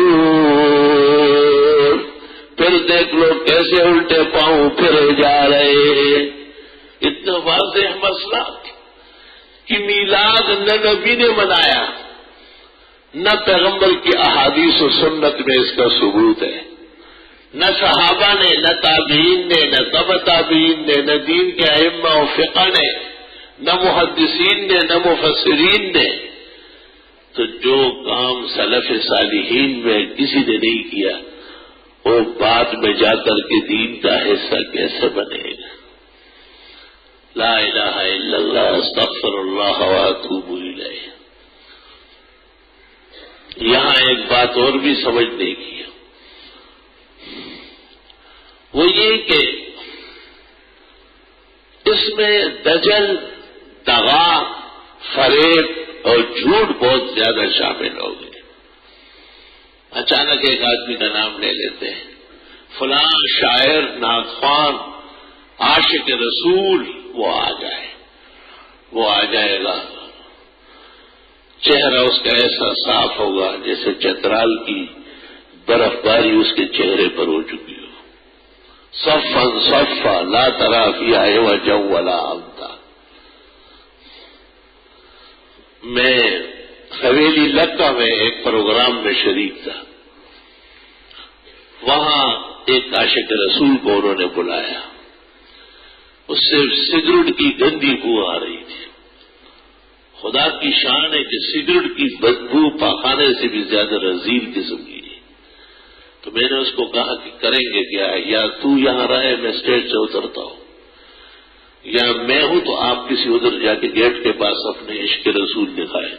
پھر دیکھ لو کیسے الٹے پاؤں پھرے جا رہے ہیں۔ اتنا واضح مسئلہ کہ میلاد نہ نبی نے منایا، نہ پیغمبر کی احادیث و سنت میں اس کا ثبوت ہے، نہ صحابہ نے، نہ تابعین نے، نہ تبع تابعین نے، نہ دین کے ائمہ و فقہ نے، نہ محدثین نے، نہ مفسرین نے۔ تو جو کام سلف صالحین میں کسی نے نہیں کیا، وہ بعد میں جا کر کے دین کا حصہ کیسے بنے گا؟ لا الہ الا اللہ، استغفر اللہ واتوب الیہ۔ یہاں ایک بات اور بھی سمجھنے کی ہے، وہ یہ کہ اس میں دجل، دغا، فریب اور جھوٹ بہت زیادہ شامل ہو گئے۔ اچانک ایک آدمی کا نام لے لیتے ہیں، فلاں شاعر، نعت عاشق رسول، وہ آ جائے وہ آ جائے گا، چہرہ اس کا ایسا صاف ہوگا جیسے چترال کی برف باری اس کے چہرے پر ہو چکی ہو۔ صفن صفا لا ترا فیہا عوجا ولا امتا۔ میں حویلی لکا میں ایک پروگرام میں شریک تھا، وہاں ایک عاشق رسول کو انہوں نے بلایا، اس سے سگریٹ کی گندی بو آ رہی تھی۔ خدا کی شان ہے کہ سگریٹ کی بدبو پاخانے سے بھی زیادہ رذیل قسم کی ہے۔ تو میں نے اس کو کہا کہ کریں گے کیا، یا تو یہاں رہے میں اسٹیج سے اترتا ہوں، یا میں ہوں تو آپ کسی ادھر جا کے گیٹ کے پاس اپنے عشق رسول دکھائے۔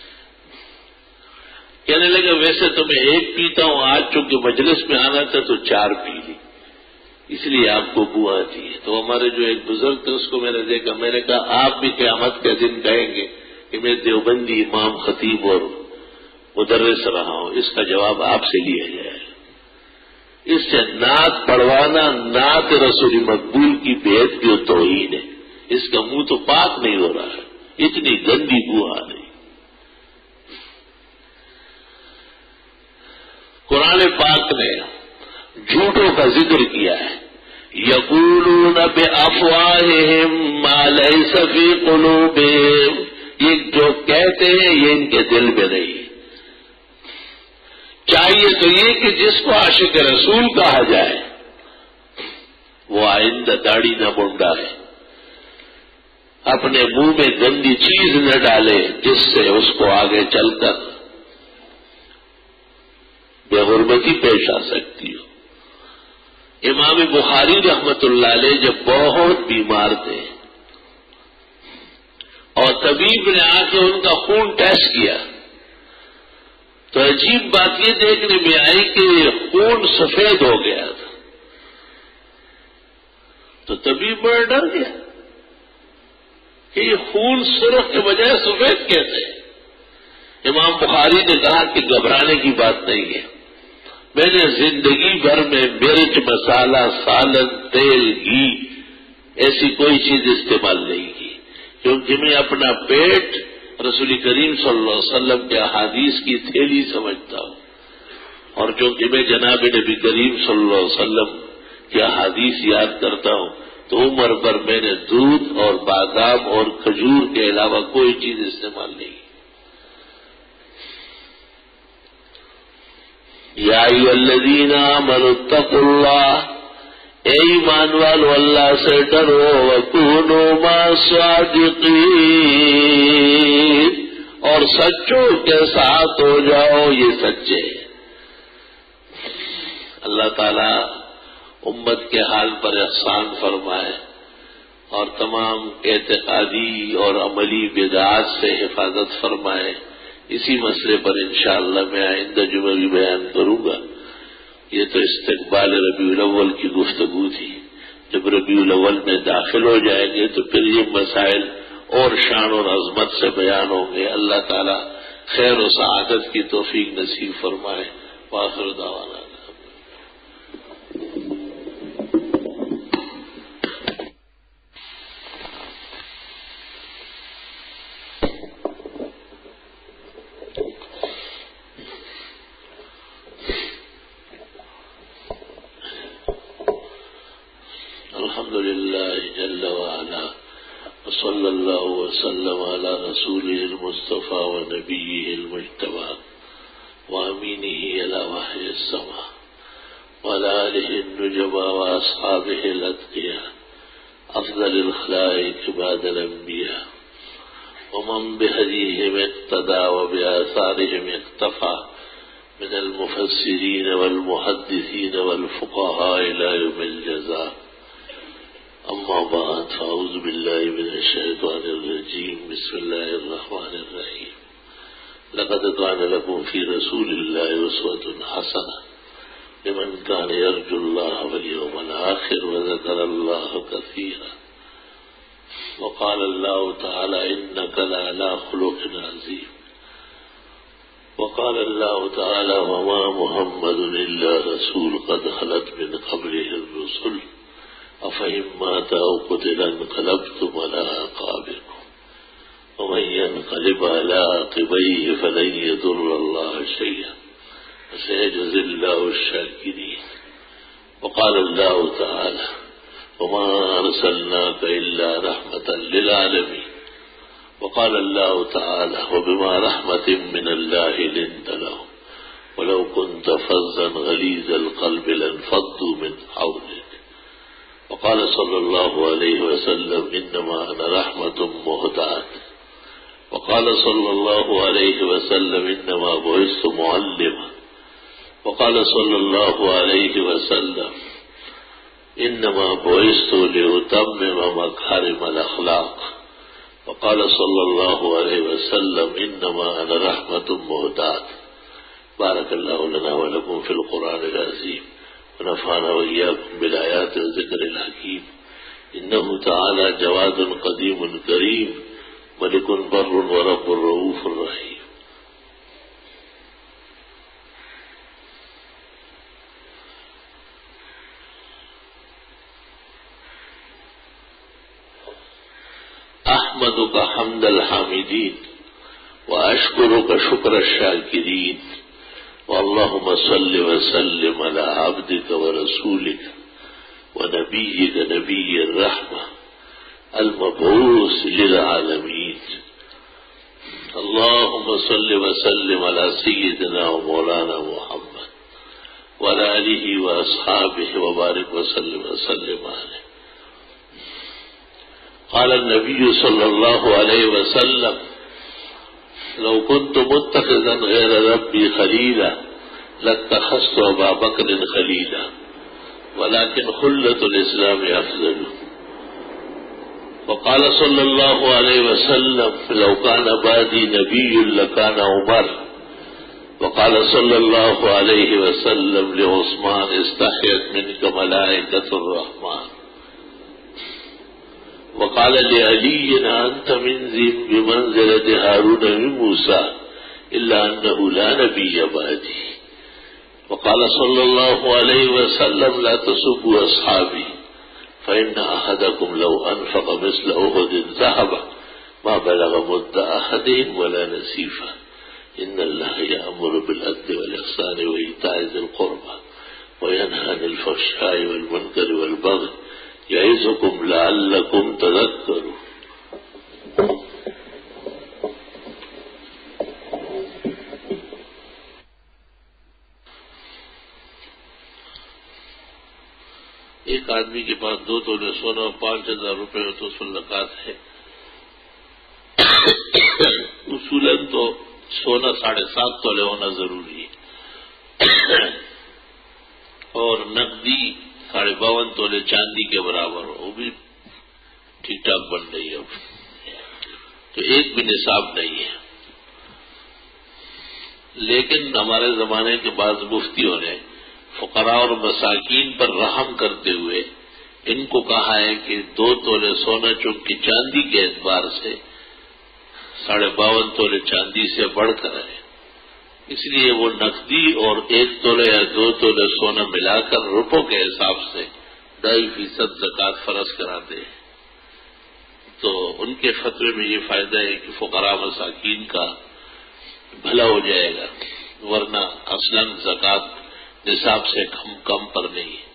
کہنے لگا ویسے تو میں ایک پیتا ہوں، آج چونکہ مجلس میں آنا تھا تو چار پی لی، اس لیے آپ کو بو آتی ہے۔ تو ہمارے جو ایک بزرگ تھے اس کو میں نے دیکھا، میں نے کہا آپ بھی قیامت کے دن کہیں گے کہ میں دیوبندی امام خطیب اور مدرس رہا ہوں، اس کا جواب آپ سے لیا جائے۔ اس سے نعت پڑھوانا نعت رسول مقبول کی بےحد کی توہین ہے، اس کا منہ تو پاک نہیں ہو رہا ہے، اتنی گندی بو آ رہی۔ قرآن پاک نے جھوٹوں کا ذکر کیا ہے، یقولون بافواہہم ما لیس فی قلوبہم، یہ جو کہتے ہیں یہ ان کے دل میں نہیں۔ چاہیے تو یہ کہ جس کو عاشق رسول کہا جائے وہ آئندہ داڑھی نہ منڈائے، اپنے منہ میں گندی چیز نہ ڈالے جس سے اس کو آگے چل کر بے غربتی پیش آ سکتی ہو۔ امام بخاری رحمت اللہ علیہ جب بہت بیمار تھے اور طبیب نے آ کے ان کا خون ٹیسٹ کیا تو عجیب بات یہ دیکھنے میں آئی کہ خون سفید ہو گیا تھا، تو طبیب بڑا ڈر گیا کہ یہ خون سرخ کے بجائے سفید کیسے ہے؟ امام بخاری نے کہا کہ گھبرانے کی بات نہیں ہے، میں نے زندگی بھر میں مرچ، مسالہ، سالن، تیل، گھی ایسی کوئی چیز استعمال نہیں کی، کیونکہ میں اپنا پیٹ رسول کریم صلی اللہ علیہ وسلم کے احادیث کی تھیلی سمجھتا ہوں، اور چونکہ میں جناب نبی کریم صلی اللہ علیہ وسلم کی احادیث یاد کرتا ہوں، تو عمر پر میں نے دودھ اور بادام اور کھجور کے علاوہ کوئی چیز استعمال نہیں کی۔ یا ایھا الذین آمنوا اتقوا اللہ، اے ایمان والو اللہ سے ڈرو، وکونوا مع الصادقین، اور سچوں کے ساتھ ہو جاؤ، یہ سچے۔ اللہ تعالی امت کے حال پر احسان فرمائے اور تمام اعتقادی اور عملی بدعات سے حفاظت فرمائے۔ اسی مسئلے پر انشاءاللہ میں آئندہ جمعہ بھی بیان کروں گا۔ یہ تو استقبال ربیع الاول کی گفتگو تھی، جب ربیع الاول میں داخل ہو جائیں گے تو پھر یہ مسائل اور شان اور عظمت سے بیان ہوں گے۔ اللہ تعالی خیر و سعادت کی توفیق نصیب فرمائے۔ وآخر دعوانا الحمد للہ جل وعلا، وصلی اللہ وسلم علی رسولہ المصطفى ونبیہ المجتبى وامینہ علی وحی السماء وعلی آلہ النجبى واصحابہ الاتقیاء افضل الخلائق بعد الانبیاء ومن بہدیہم اقتدى وبآثارہم اقتفى من المفسرین والمحدثین والفقهاء إلى يوم الجزاء۔ اما بعد، فاعوذ باللہ من الشیطان الرجیم، بسم اللہ الرحمن الرحیم۔ لقد كان لكم في رسول الله أسوة حسنة لمن كان يرجو الله واليوم الآخر وذكر الله كثيرا۔ وقال الله تعالى إنك لعلى خلق عظيم۔ وقال الله تعالى وما محمد إلا رسول قد خلت من قبله الرسل أفإن مات أو قتل انقلبتم على أعقابكم ومن ينقلب على عقبيه فلن يضر الله شيئا وسيجزي الله الشاكرين۔ وقال الله تعالى وما أرسلناك إلا رحمة للعالمين۔ وقال الله تعالى وبما رحمة من الله لنت لهم ولو كنت فظا غليظ القلب لانفضوا من حولك۔ وقال صلى الله عليه وسلم إنما أنا رحمة مهداة۔ وقال صلى الله عليه وسلم إنما بعثت معلما۔ وقال صلى الله عليه وسلم إنما بعثت لأتمم مكارم الأخلاق۔ وقال صلى الله عليه وسلم إنما أنا رحمة مهداة۔ بارك الله لنا ولكم في القرآن العظيم ونفعنا وإياكم بالآيات والذكر الحكيم، إنه تعالى جواد قديم كريم ملك بر ورب رؤوف رحيم۔ أحمدك حمد الحامدين وأشكرك شكر الشاكرين، واللهم صل وسلم على عبدك ورسولك ونبيك نبي الرحمة المبعوث للعالمين۔ اللهم صل وسلم على سيدنا ومولانا محمد وعلى آله وأصحابه وبارك وسلم وسلم عليه۔ قال النبي صلى الله عليه وسلم لو كنت متخذا غير ربي خليلا لاتخذت أبا بكر خليلا ولكن خلة الإسلام أفضل۔ وقال صلى الله عليه وسلم لو كان بعدي نبي لكان عمر، وقال صلی اللہ علیہ وسلم لعثمان استحیت منک ملائکۃ الرحمن وقال لعلی انت منزل بمنزلة هارون من موسى الا انه لا نبی بعدی وقال صلی اللہ علیہ وسلم لا تسبوا اصحابی فإن أحدكم لو أنفق مثل أحد ذهبا ما بلغ مد أحدهم ولا نصيفا إن الله يأمر بالعدل والإحسان وإيتاء ذي القربى وينهى عن الفحشاء والمنكر والبغي يعظكم لعلكم تذكرون. ایک آدمی کے پاس دو تولے سونا اور پانچ ہزار روپے ہو تو اس پر زکات ہے. اصولاً تو سونا ساڑھے سات تولے ہونا ضروری ہے اور نقدی ساڑھے باون تولے چاندی کے برابر ہو، وہ بھی ٹھیک ٹھاک بن رہی ہے. اب تو ایک بھی نصاب نہیں ہے. لیکن ہمارے زمانے کے بعض مفتیوں نے فقراء اور مساکین پر رحم کرتے ہوئے ان کو کہا ہے کہ دو تولے سونا چونکہ چاندی کے اعتبار سے ساڑھے باون تولے چاندی سے بڑھ کر ہے، اس لیے وہ نقدی اور ایک تولے یا دو تولے سونا ملا کر روپوں کے حساب سے ڈھائی فیصد زکوٰۃ فرض کراتے ہیں. تو ان کے فتوے میں یہ فائدہ ہے کہ فقراء مساکین کا بھلا ہو جائے گا، ورنہ اصلاً زکوٰۃ نصاب سے کم کم پر نہیں ہے.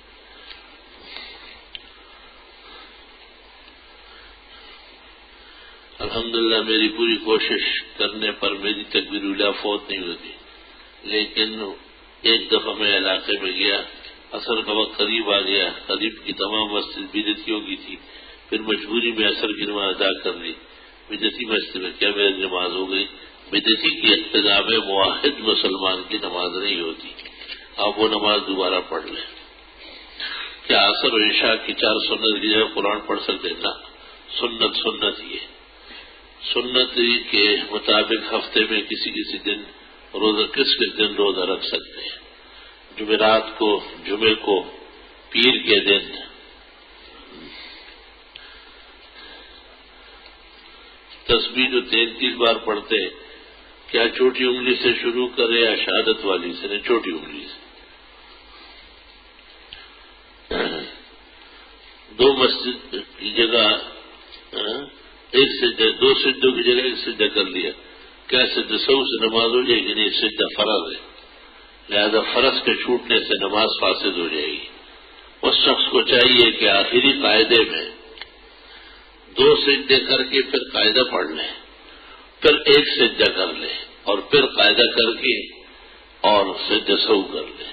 الحمدللہ میری پوری کوشش کرنے پر میری تکبیر اولیٰ فوت نہیں ہوتی، لیکن ایک دفعہ میں علاقے میں گیا، عصر کا وقت قریب آ گیا، قریب کی تمام مسجد بدعتیوں کی تھی، پھر مجبوری میں عصر کی نماز ادا کر لی. بدعتی مسجد میں کیا میری نماز ہو گئی؟ بدعتی کی اقتداء میں موحد مسلمان کی نماز نہیں ہوتی، آپ وہ نماز دوبارہ پڑھ لیں. کیا عصر و عشاء کی چار سنت کی جگہ قرآن پڑھ سکتے؟ نہ، سنت سنت ہی ہے. سنت کے مطابق ہفتے میں کسی کسی دن روزہ کس کس دن روزہ رکھ سکتے ہیں. جمعرات کو، جمعے کو، پیر کے دن. تسبیح جو تینتیس بار پڑھتے ہیں، کیا چھوٹی انگلی سے شروع کرے یا شہادت والی سے؟ نہیں، چھوٹی انگلی سے. دو مسجد کی جگہ ایک سجدہ، دو سجدوں کی جگہ ایک سجدہ کر لیا، کیا سجدہ سہو سے نماز ہو جائے گی؟ نہیں، سجدہ فرض ہے، لہذا فرض کے چھوٹنے سے نماز فاسد ہو جائے گی. اس شخص کو چاہیے کہ آخری قاعدے میں دو سجدے کر کے پھر قاعدہ پڑھ لیں، پھر ایک سجدہ کر لیں اور پھر قاعدہ کر کے اور سجدہ سہو کر لیں.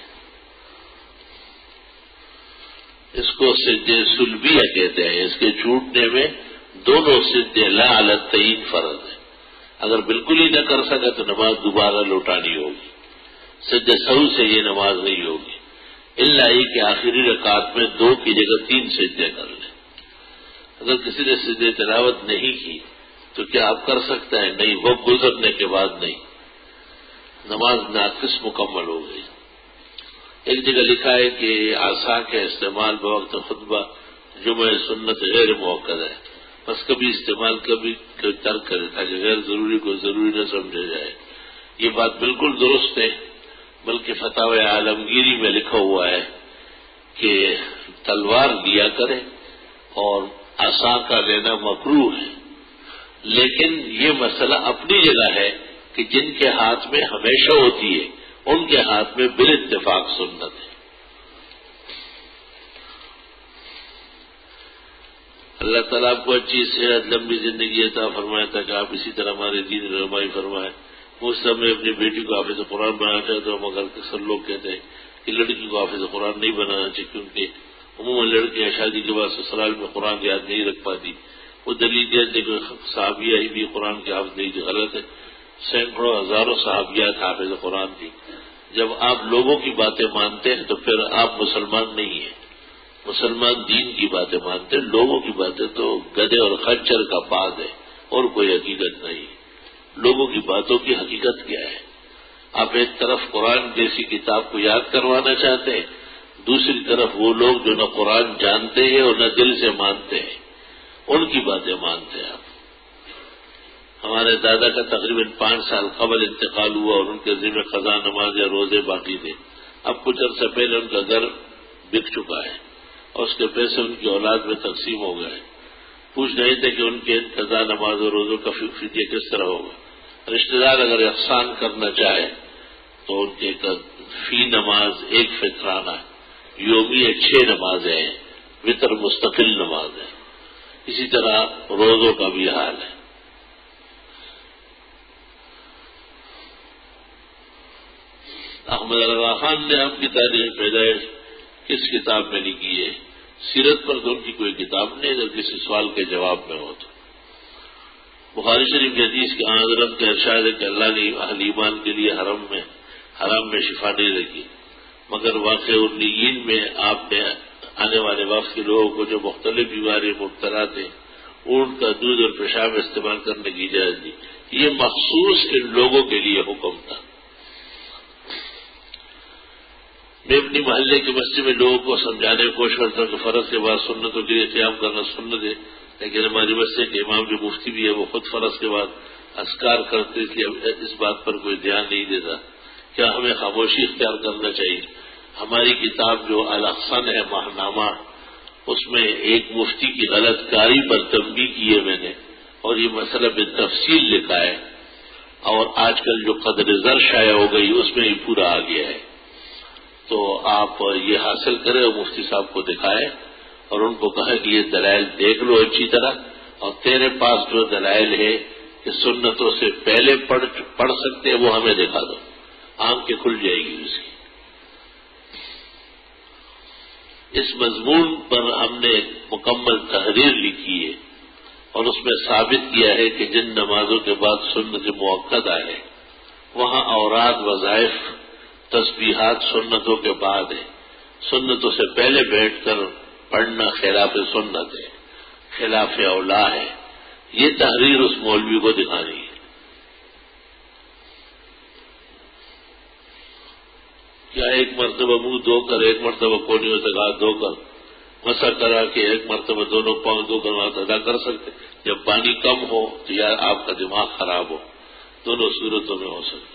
اس کو سجدے سلبیہ کہتے ہیں. اس کے چھوٹنے میں دونوں سجدے لا علی التعیین فرض ہے. اگر بالکل ہی نہ کر سکے تو نماز دوبارہ لوٹانی ہوگی. سجدہ سہو سے یہ نماز نہیں ہوگی، الا یہ کہ آخری رکعت میں دو کی جگہ تین سجدے کر لیں. اگر کسی نے سجدے تلاوت نہیں کی تو کیا آپ کر سکتا ہے؟ نہیں، وہ گزرنے کے بعد نہیں، نماز ناقص مکمل ہو گئی. ایک جگہ لکھا ہے کہ عصا کے استعمال بوقت خطبہ جمعہ سنت غیر موقع ہے، بس کبھی استعمال کبھی ترک کرے تاکہ غیر ضروری کو ضروری نہ سمجھا جائے. یہ بات بالکل درست ہے، بلکہ فتاوی عالمگیری میں لکھا ہوا ہے کہ تلوار لیا کرے اور عصا کا لینا مکروہ ہے. لیکن یہ مسئلہ اپنی جگہ ہے کہ جن کے ہاتھ میں ہمیشہ ہوتی ہے ان کے ہاتھ میں بالاتفاق سنت ہے. اللہ تعالیٰ آپ کو اچھی صحت لمبی زندگی عطا فرمائے تاکہ آپ اسی طرح ہمارے دین رہنمائی فرمائے. اس سب میں اپنی بیٹی کو حافظ قرآن بنانا چاہتا ہوں، مگر اکثر لوگ کہتے ہیں کہ لڑکی کو حافظ قرآن نہیں بنانا چاہیے، کیونکہ عموماً لڑکیاں شادی کے بعد سسرال میں قرآن یاد نہیں رکھ پاتی. وہ دلیل دیتے کہ صحابیہ ہی بھی قرآن کے حافظ نہیں تھی. غلط ہے. سینکڑوں ہزاروں صحابیات حافظ قرآن تھی. جب آپ لوگوں کی باتیں مانتے ہیں تو پھر آپ مسلمان نہیں ہیں. مسلمان دین کی باتیں مانتے ہیں، لوگوں کی باتیں تو گدے اور خچر کا پاد ہے اور کوئی حقیقت نہیں. لوگوں کی باتوں کی حقیقت کیا ہے؟ آپ ایک طرف قرآن جیسی کتاب کو یاد کروانا چاہتے ہیں، دوسری طرف وہ لوگ جو نہ قرآن جانتے ہیں اور نہ دل سے مانتے ہیں، ان کی باتیں مانتے ہیں آپ۔ ہمارے دادا کا تقریباً پانچ سال قبل انتقال ہوا اور ان کے ذمہ قضا نماز یا روزے باقی تھے۔ اب کچھ عرصہ پہلے ان کا گھر بک چکا ہے اور اس کے پیسے ان کی اولاد میں تقسیم ہو گئے۔ پوچھ رہے تھے کہ ان کے قضا نماز اور روزوں کا فدیہ کس طرح ہوگا۔ رشتہ دار اگر احسان کرنا چاہے تو ان کے فی نماز ایک فطرانہ یومی چھ نمازیں ہیں، وطر مستقل نماز ہے۔ اسی طرح روزوں کا بھی حال ہے۔ احمد رضا خان نے آپ کی تاریخ پیدائش کس کتاب میں لکھی ہے؟ سیرت پر تو ان کی کوئی کتاب نہیں، اگر کسی سوال کے جواب میں ہو تو۔ بخاری شریف کی حدیث کے حضرت کا ارشاد ہے کہ اللہ نے اہل ایمان کے لیے حرم میں حرام میں شفا نہیں رکھی، مگر واقع النیین میں آپ نے آنے والے وقت کے لوگوں کو جو مختلف بیماری مبتلا تھے اونٹ کا دودھ اور پیشاب استعمال کرنے کی اجازت دی۔ یہ مخصوص ان لوگوں کے لیے حکم تھا۔ میں اپنی محلے کی مسجد میں لوگوں کو سمجھانے کی کوشش کرتا ہوں کہ فرض کے بعد سنتوں کے لیے قیام کرنا سنت ہے، لیکن ہماری مسجد کے امام جو مفتی بھی ہے وہ خود فرض کے بعد اذکار کرتے، اس لیے اس بات پر کوئی دھیان نہیں دیتا۔ کیا ہمیں خاموشی اختیار کرنا چاہیے؟ ہماری کتاب جو الاحسن ہے ماہنامہ، اس میں ایک مفتی کی غلط کاری پر تنبیہ کی ہے میں نے، اور یہ مسئلہ بالتفصیل لکھا ہے، اور آج کل جو قدر زر شائع ہو گئی اس میں یہ پورا آ گیا ہے۔ تو آپ یہ حاصل کریں اور مفتی صاحب کو دکھائیں اور ان کو کہیں کہ یہ دلائل دیکھ لو اچھی طرح، اور تیرے پاس جو دلائل ہے کہ سنتوں سے پہلے پڑھ پڑھ سکتے ہیں وہ ہمیں دکھا دو، آنکھیں کھل جائے گی اس کی۔ اس مضمون پر ہم نے مکمل تحریر لکھی ہے اور اس میں ثابت کیا ہے کہ جن نمازوں کے بعد سنت مؤکدہ ہے وہاں اوراد، وظائف، تسبیحات سنتوں کے بعد ہے، سنتوں سے پہلے بیٹھ کر پڑھنا خلاف سنت ہے، خلاف اولا ہے۔ یہ تحریر اس مولوی کو دکھانی ہے۔ کیا ایک مرتبہ منہ دھو کر ایک مرتبہ کونیوں سے ہاتھ دھو کر مسح کرا کے ایک مرتبہ دونوں پاؤں دھو کر وہاں ادا کر سکتے؟ جب پانی کم ہو تو یا آپ کا دماغ خراب ہو، دونوں صورتوں میں ہو سکتا ہے۔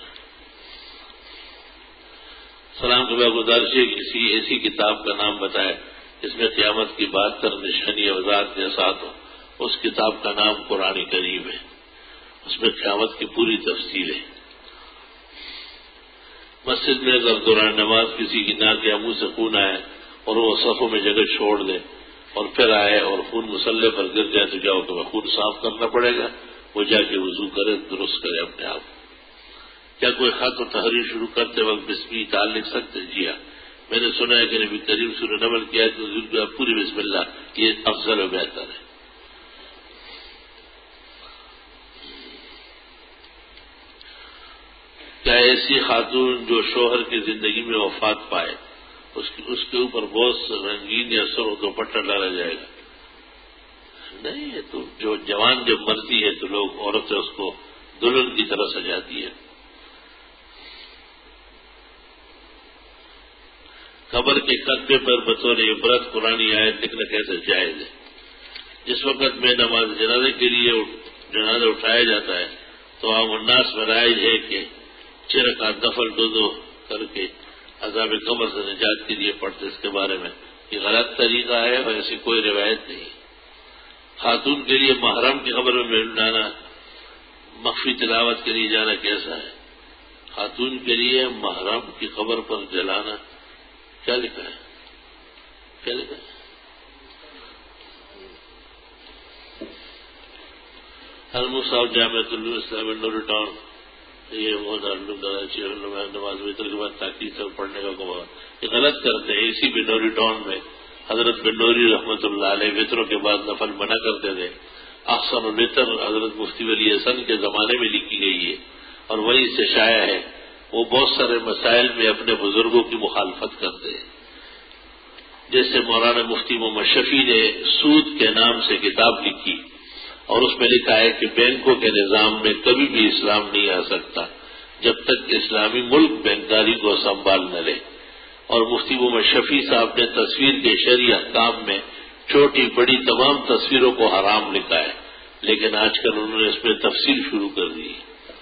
سلام کے بعد گزارش ہے کہ کسی ایسی کتاب کا نام بتائے جس میں قیامت کی بات کر نشانی وضاحت کے ساتھ ہو۔ اس کتاب کا نام قرآن کریم ہے، اس میں قیامت کی پوری تفصیل ہے۔ مسجد میں اگر دوران نماز کسی کی ناک یا منہ سے خون آئے اور وہ صفوں میں جگہ چھوڑ دے اور پھر آئے اور خون مسلح پر گر جائے تو کیا ہوگا؟ خون صاف کرنا پڑے گا، وہ جا کے وضو کرے، درست کرے اپنے آپ۔ کیا کوئی خط و تحریر شروع کرتے وقت بسم اللہ لکھ سکتے؟ جی ہاں، میں نے سنا ہے کہ نبی کریم سورہ نمل کیا ہے تو پوری بسم اللہ، یہ افضل و بہتر ہے۔ کیا ایسی خاتون جو شوہر کی زندگی میں وفات پائے اس کی اس کے اوپر بہت رنگین یا سر و دوپٹہ ڈالا جائے گا؟ نہیں، ہے تو جو جوان جب مرتی ہے تو لوگ عورتیں اس کو دلہن کی طرح سجاتی ہے۔ قبر کے خطبے پر بطور عبرت قرآن آیت لکھنا کیسے جائز ہے؟ جس وقت میں نماز جنازے کے لیے جنازہ اٹھایا جاتا ہے تو عام الناس میں رائج ہے کہ چھ رکعت نفل دو دو کر کے عذاب قبر سے نجات کے لیے پڑھتے، اس کے بارے میں یہ غلط طریقہ ہے اور ایسی کوئی روایت نہیں۔ خاتون کے لیے محرم کی قبر میں مل جانا، مخفی تلاوت کے لیے جانا کیسا ہے؟ خاتون کے لیے محرم کی قبر پر جلانا کیا لکھا ہے؟ کیا لکھا ہے؟ المصعب جامعۃ الاسلام نور ٹاؤن، یہ وہ نماز وطر کے بعد تاکید سے پڑھنے کا کہا، یہ غلط کرتے ہیں۔ اسی بنوری ٹاؤن میں حضرت بنوری رحمۃ اللہ علیہ وطروں کے بعد نفل منع کرتے تھے۔ احسن الوطر حضرت مفتی ولی حسن کے زمانے میں لکھی گئی ہے اور وہیں سے شائع ہے۔ وہ بہت سارے مسائل میں اپنے بزرگوں کی مخالفت کرتے ہیں، جیسے مولانا مفتی محمد شفیع نے سود کے نام سے کتاب لکھی اور اس میں لکھا ہے کہ بینکوں کے نظام میں کبھی بھی اسلام نہیں آ سکتا جب تک اسلامی ملک بینکاری کو سنبھال نہ لے. اور مفتی محمد شفیع صاحب نے تصویر کے شرعی احکام میں چھوٹی بڑی تمام تصویروں کو حرام لکھا ہے، لیکن آج کل انہوں نے اس میں تفصیل شروع کر دی.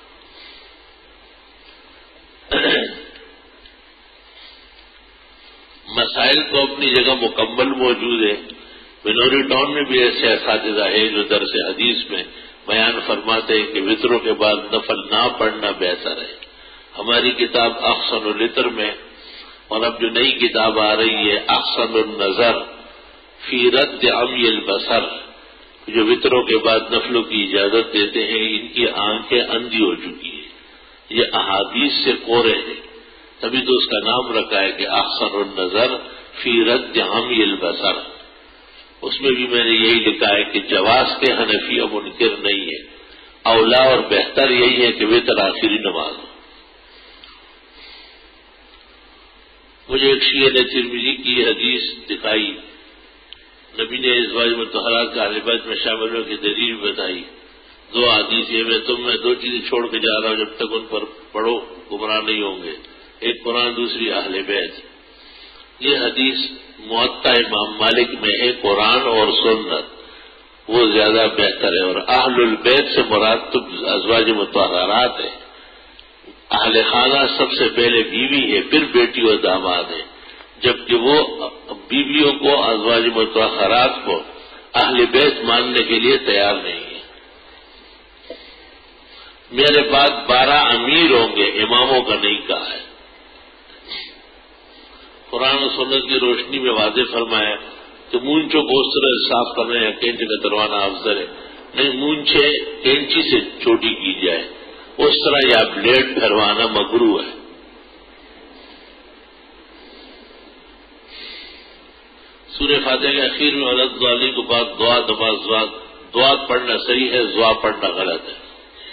مسائل تو اپنی جگہ مکمل موجود ہے. بنوری ٹاؤن میں بھی ایسے اساتذہ ہیں جو درس حدیث میں بیان فرماتے ہیں کہ وطروں کے بعد نفل نہ پڑھنا بہتر ہے. ہماری کتاب احسن العطر میں، اور اب جو نئی کتاب آ رہی ہے احسن النظر فی رد عمی البصر، جو وطروں کے بعد نفلوں کی اجازت دیتے ہیں، ان کی آنکھیں اندھی ہو چکی ہیں. یہ احادیث سے کورے ہیں، تبھی تو اس کا نام رکھا ہے کہ احسن النظر فی رد عمی البصر. اس میں بھی میں نے یہی لکھا ہے کہ جواز کے حنفیہ منکر نہیں ہے، اولا اور بہتر یہی ہے کہ وطر آخری نماز ہو. مجھے ایک شیعہ نے ترمذی کی حدیث دکھائی، نبی نے ازواج مطہرات کا اہل بیت میں شامل ہونے کی دلیل بتائی. دو حدیث یہ میں تم میں دو چیزیں چھوڑ کے جا رہا ہوں، جب تک ان پر پڑھو گمراہ نہیں ہوں گے. ایک قرآن، دوسری اہل بیت. یہ حدیث موطا امام مالک میں ہے، قرآن اور سنت وہ زیادہ بہتر ہے. اور اہل البیت سے مراد تو ازواج مطہرات ہے. اہل خانہ سب سے پہلے بیوی ہے، پھر بیٹی اور داماد ہے، جبکہ وہ بیویوں کو ازواج مطہرات کو اہل بیت ماننے کے لیے تیار نہیں ہے. میرے بعد بارہ امیر ہوں گے، اماموں کا نہیں کہا ہے. قرآن و سنت کی روشنی میں واضح فرمایا کہ مونچھوں کو اس طرح صاف کرنا یا کینچی کا دروانا افضل ہے. نہیں، مونچھے کینچی سے چھوٹی کی جائے، اس طرح یا بلیڈ پھروانا مکروہ ہے. سورہ فاتحہ کے اخیر میں غلط دعالی کے بعد دعا دبا دعا دعا پڑھنا صحیح ہے، دعا پڑھنا غلط ہے.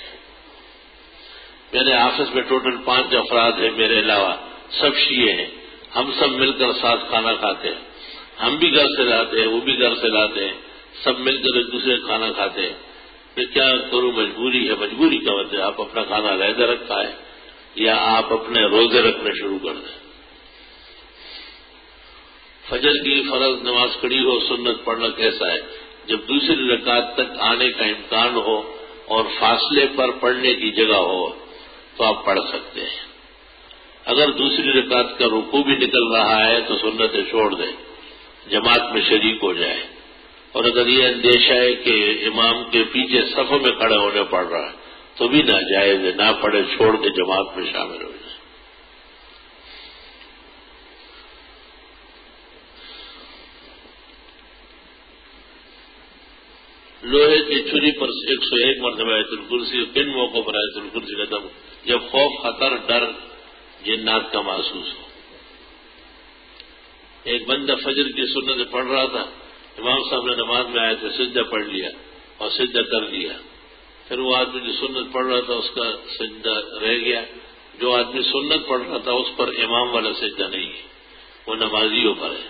میرے آفس میں ٹوٹل پانچ افراد ہیں، میرے علاوہ سب شیعہ ہیں. ہم سب مل کر ساتھ کھانا کھاتے ہیں. ہم بھی گھر سے لاتے ہیں، وہ بھی گھر سے لاتے ہیں، سب مل کر ایک دوسرے کا کھانا کھاتے ہیں. میں کیا کروں، مجبوری ہے. مجبوری کا مطلب آپ اپنا کھانا علیحدہ رکھا ہے یا آپ اپنے روزے رکھنے شروع کر دیں. فجر کی فرض نماز کھڑی ہو، سنت پڑھنا کیسا ہے؟ جب دوسری رکعت تک آنے کا امکان ہو اور فاصلے پر پڑھنے کی جگہ ہو تو آپ پڑھ سکتے ہیں. اگر دوسری رکعت کا رکوع بھی نکل رہا ہے تو سنتیں چھوڑ دیں، جماعت میں شریک ہو جائے. اور اگر یہ اندیشہ ہے کہ امام کے پیچھے صفوں میں کھڑے ہونے پڑ رہا ہے تو بھی ناجائز ہے، نہ پڑھے، چھوڑ کے جماعت میں شامل ہو جائے. لوہے کی چھری پر ایک سو ایک مرتبہ آیت الکرسی، کن موقعوں پر آیت الکرسی ختم؟ جب خوف، خطر، ڈر، جنات کا محسوس ہو. ایک بندہ فجر کی سنت پڑھ رہا تھا، امام صاحب نے نماز میں آئے تھے، سجدہ پڑھ لیا اور سجدہ کر لیا. پھر وہ آدمی جو سنت پڑھ رہا تھا اس کا سجدہ رہ گیا. جو آدمی سنت پڑھ رہا تھا اس پر امام والا سجدہ نہیں ہے، وہ نمازیوں پر ہے.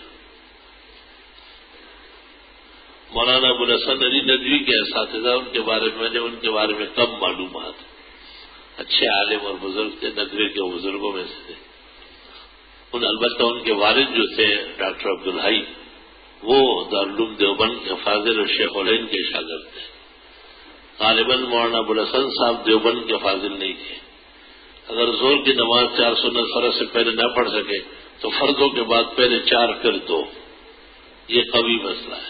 مولانا ابوالحسن علی ندوی کے اساتذہ، ان کے بارے میں جب ان کے بارے میں کم معلومات، اچھے عالم اور بزرگ تھے، ندوی کے بزرگوں میں سے تھے. ان البتہ ان کے والد جو تھے ڈاکٹر عبدالحی، وہ دارالعلوم دیوبند کے فاضل اور شیخ الہند کے شاگرد تھے. غالباً مولانا ابوالحسن صاحب دیوبند کے فاضل نہیں تھے. اگر زور کی نماز چار سنت فرض سے پہلے نہ پڑھ سکے تو فرضوں کے بعد پہلے چار پھر دو، یہ قوی مسئلہ ہے.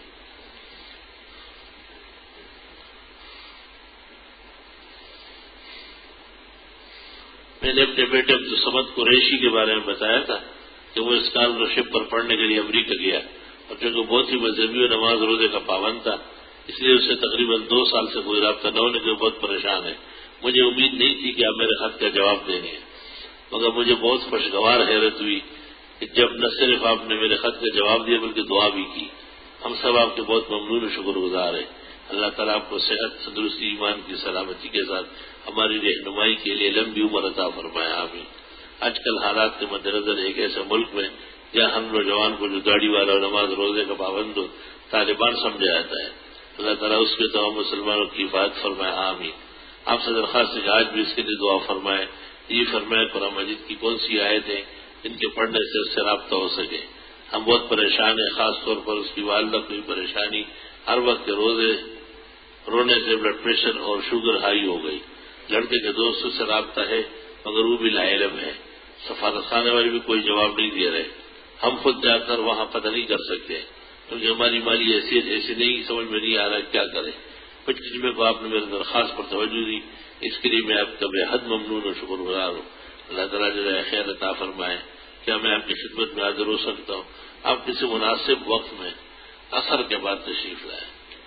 میں نے اپنے بیٹے عبدالصمد قریشی کے بارے میں بتایا تھا کہ وہ اسکالرشپ پر پڑھنے کے لیے امریکہ گیا، اور چونکہ بہت ہی مذہبی و نماز روزے کا پابند تھا، اس لیے اسے تقریباً دو سال سے کوئی رابطہ نہ ہونے کے بہت پریشان ہے. مجھے امید نہیں تھی کہ آپ میرے خط کا جواب دیں گے، مگر مجھے بہت خوشگوار حیرت ہوئی کہ جب نہ صرف آپ نے میرے خط کا جواب دیا بلکہ دعا بھی کی. ہم سب آپ کے بہت ممنون و شکر گزار ہیں. اللہ تعالیٰ آپ کو صحت، تندرستی، ایمان کی سلامتی کے ساتھ ہماری رہنمائی کے لیے لمبی عمر عطا فرمائے. آمین. آج کل حالات کے مد نظر ایک ایسے ملک میں جہاں ہر نوجوان کو جو داڑھی والا نماز روزے کا پابند ہو طالبان سمجھا جاتا ہے، اللہ تعالیٰ اس کے تمام مسلمانوں کی حفاظت فرمائے. آمین. آپ سے درخواست ہے کہ آج بھی اس کے لیے دعا فرمائیں. یہ فرمائے قرآن مجید کی کون سی آیت ہے ان کے پڑھنے سے اس سے رابطہ ہو سکے. ہم بہت پریشان ہیں، خاص طور پر اس کی والدہ کو بھی پریشانی، ہر وقت کے روزے رونے سے بلڈ پریشر اور شوگر ہائی ہو گئی. لڑکے کے دوستوں سے رابطہ ہے مگر وہ بھی لا علم ہے. سفارت خانے والے بھی کوئی جواب نہیں دے رہے. ہم خود جا کر وہاں پتہ نہیں کر سکتے کیونکہ ہماری مالی حیثیت ایسی نہیں، سمجھ میں نہیں آ رہا کیا کریں. کچھ جمعے کو آپ نے میرے درخواست پر توجہ دی، اس کے لیے میں آپ کا بے حد ممنون و شکر گزار ہوں. اللہ تعالیٰ جو ہے خیر عطا فرمائے. کیا میں آپ کی خدمت میں حاضر ہو سکتا ہوں؟ آپ کسی مناسب وقت میں عصر کے بعد تشریف لائیں.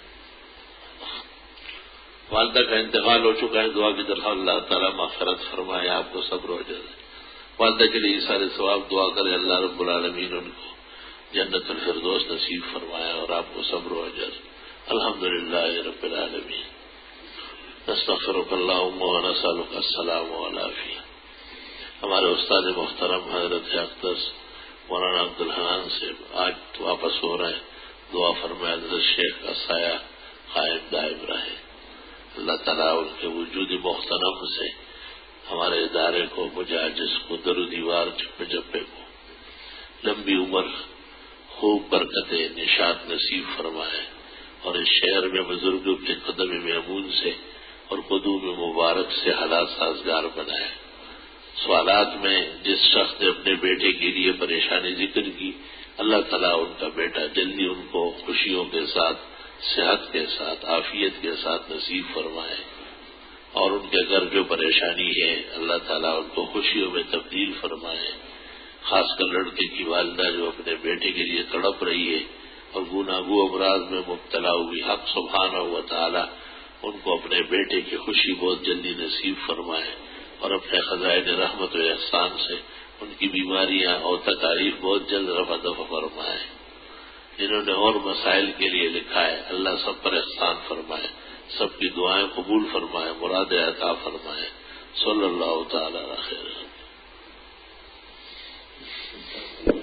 والدہ کا انتقال ہو چکا ہے، دعا کی درخواست اللہ تعالیٰ مغفرت فرمائے، آپ کو صبر و اجر. والدہ کے لیے سارے ثواب دعا کرے اللہ رب العالمین ان کو جنت الفردوس نصیب فرمایا اور آپ کو صبر و اجر. الحمدللہ رب العالمین. نستغفرک اللہم و نسألک السلام والعافیہ. ہمارے استاد محترم حضرت اقدس مولانا عبدالحنان سے آج واپس ہو رہے ہیں. دعا فرمائے حضرت شیخ کا سایہ قائم دائم رہے. اللہ تعالیٰ ان کے وجود محترم سے ہمارے ادارے کو، مجاجس کو، در و دیوار چپے چپے کو لمبی عمر، خوب برکتیں نشاط نصیب فرمائے اور اس شہر میں بزرگوں کے قدم معمون سے اور قدوم مبارک سے حالات سازگار بنائے. سوالات میں جس شخص نے اپنے بیٹے کے لیے پریشانی ذکر کی، اللہ تعالیٰ ان کا بیٹا جلدی ان کو خوشیوں کے ساتھ، صحت کے ساتھ، عافیت کے ساتھ نصیب فرمائے اور ان کے گھر جو پریشانی ہے اللہ تعالیٰ ان کو خوشیوں میں تبدیل فرمائے. خاص کر لڑکے کی والدہ جو اپنے بیٹے کے لیے تڑپ رہی ہے اور گناگو امراض میں مبتلا ہوئی، حق سبحانہ و تعالیٰ ان کو اپنے بیٹے کی خوشی بہت جلدی نصیب فرمائے اور اپنے خزائن رحمت و احسان سے ان کی بیماریاں اور تکالیف بہت جلد رفع دفع فرمائے. جنہوں نے اور مسائل کے لیے لکھا ہے اللہ سب پر احسان فرمائے، سب کی دعائیں قبول فرمائے، مراد عطا فرمائے. صلی اللہ تعالی علیہ وسلم.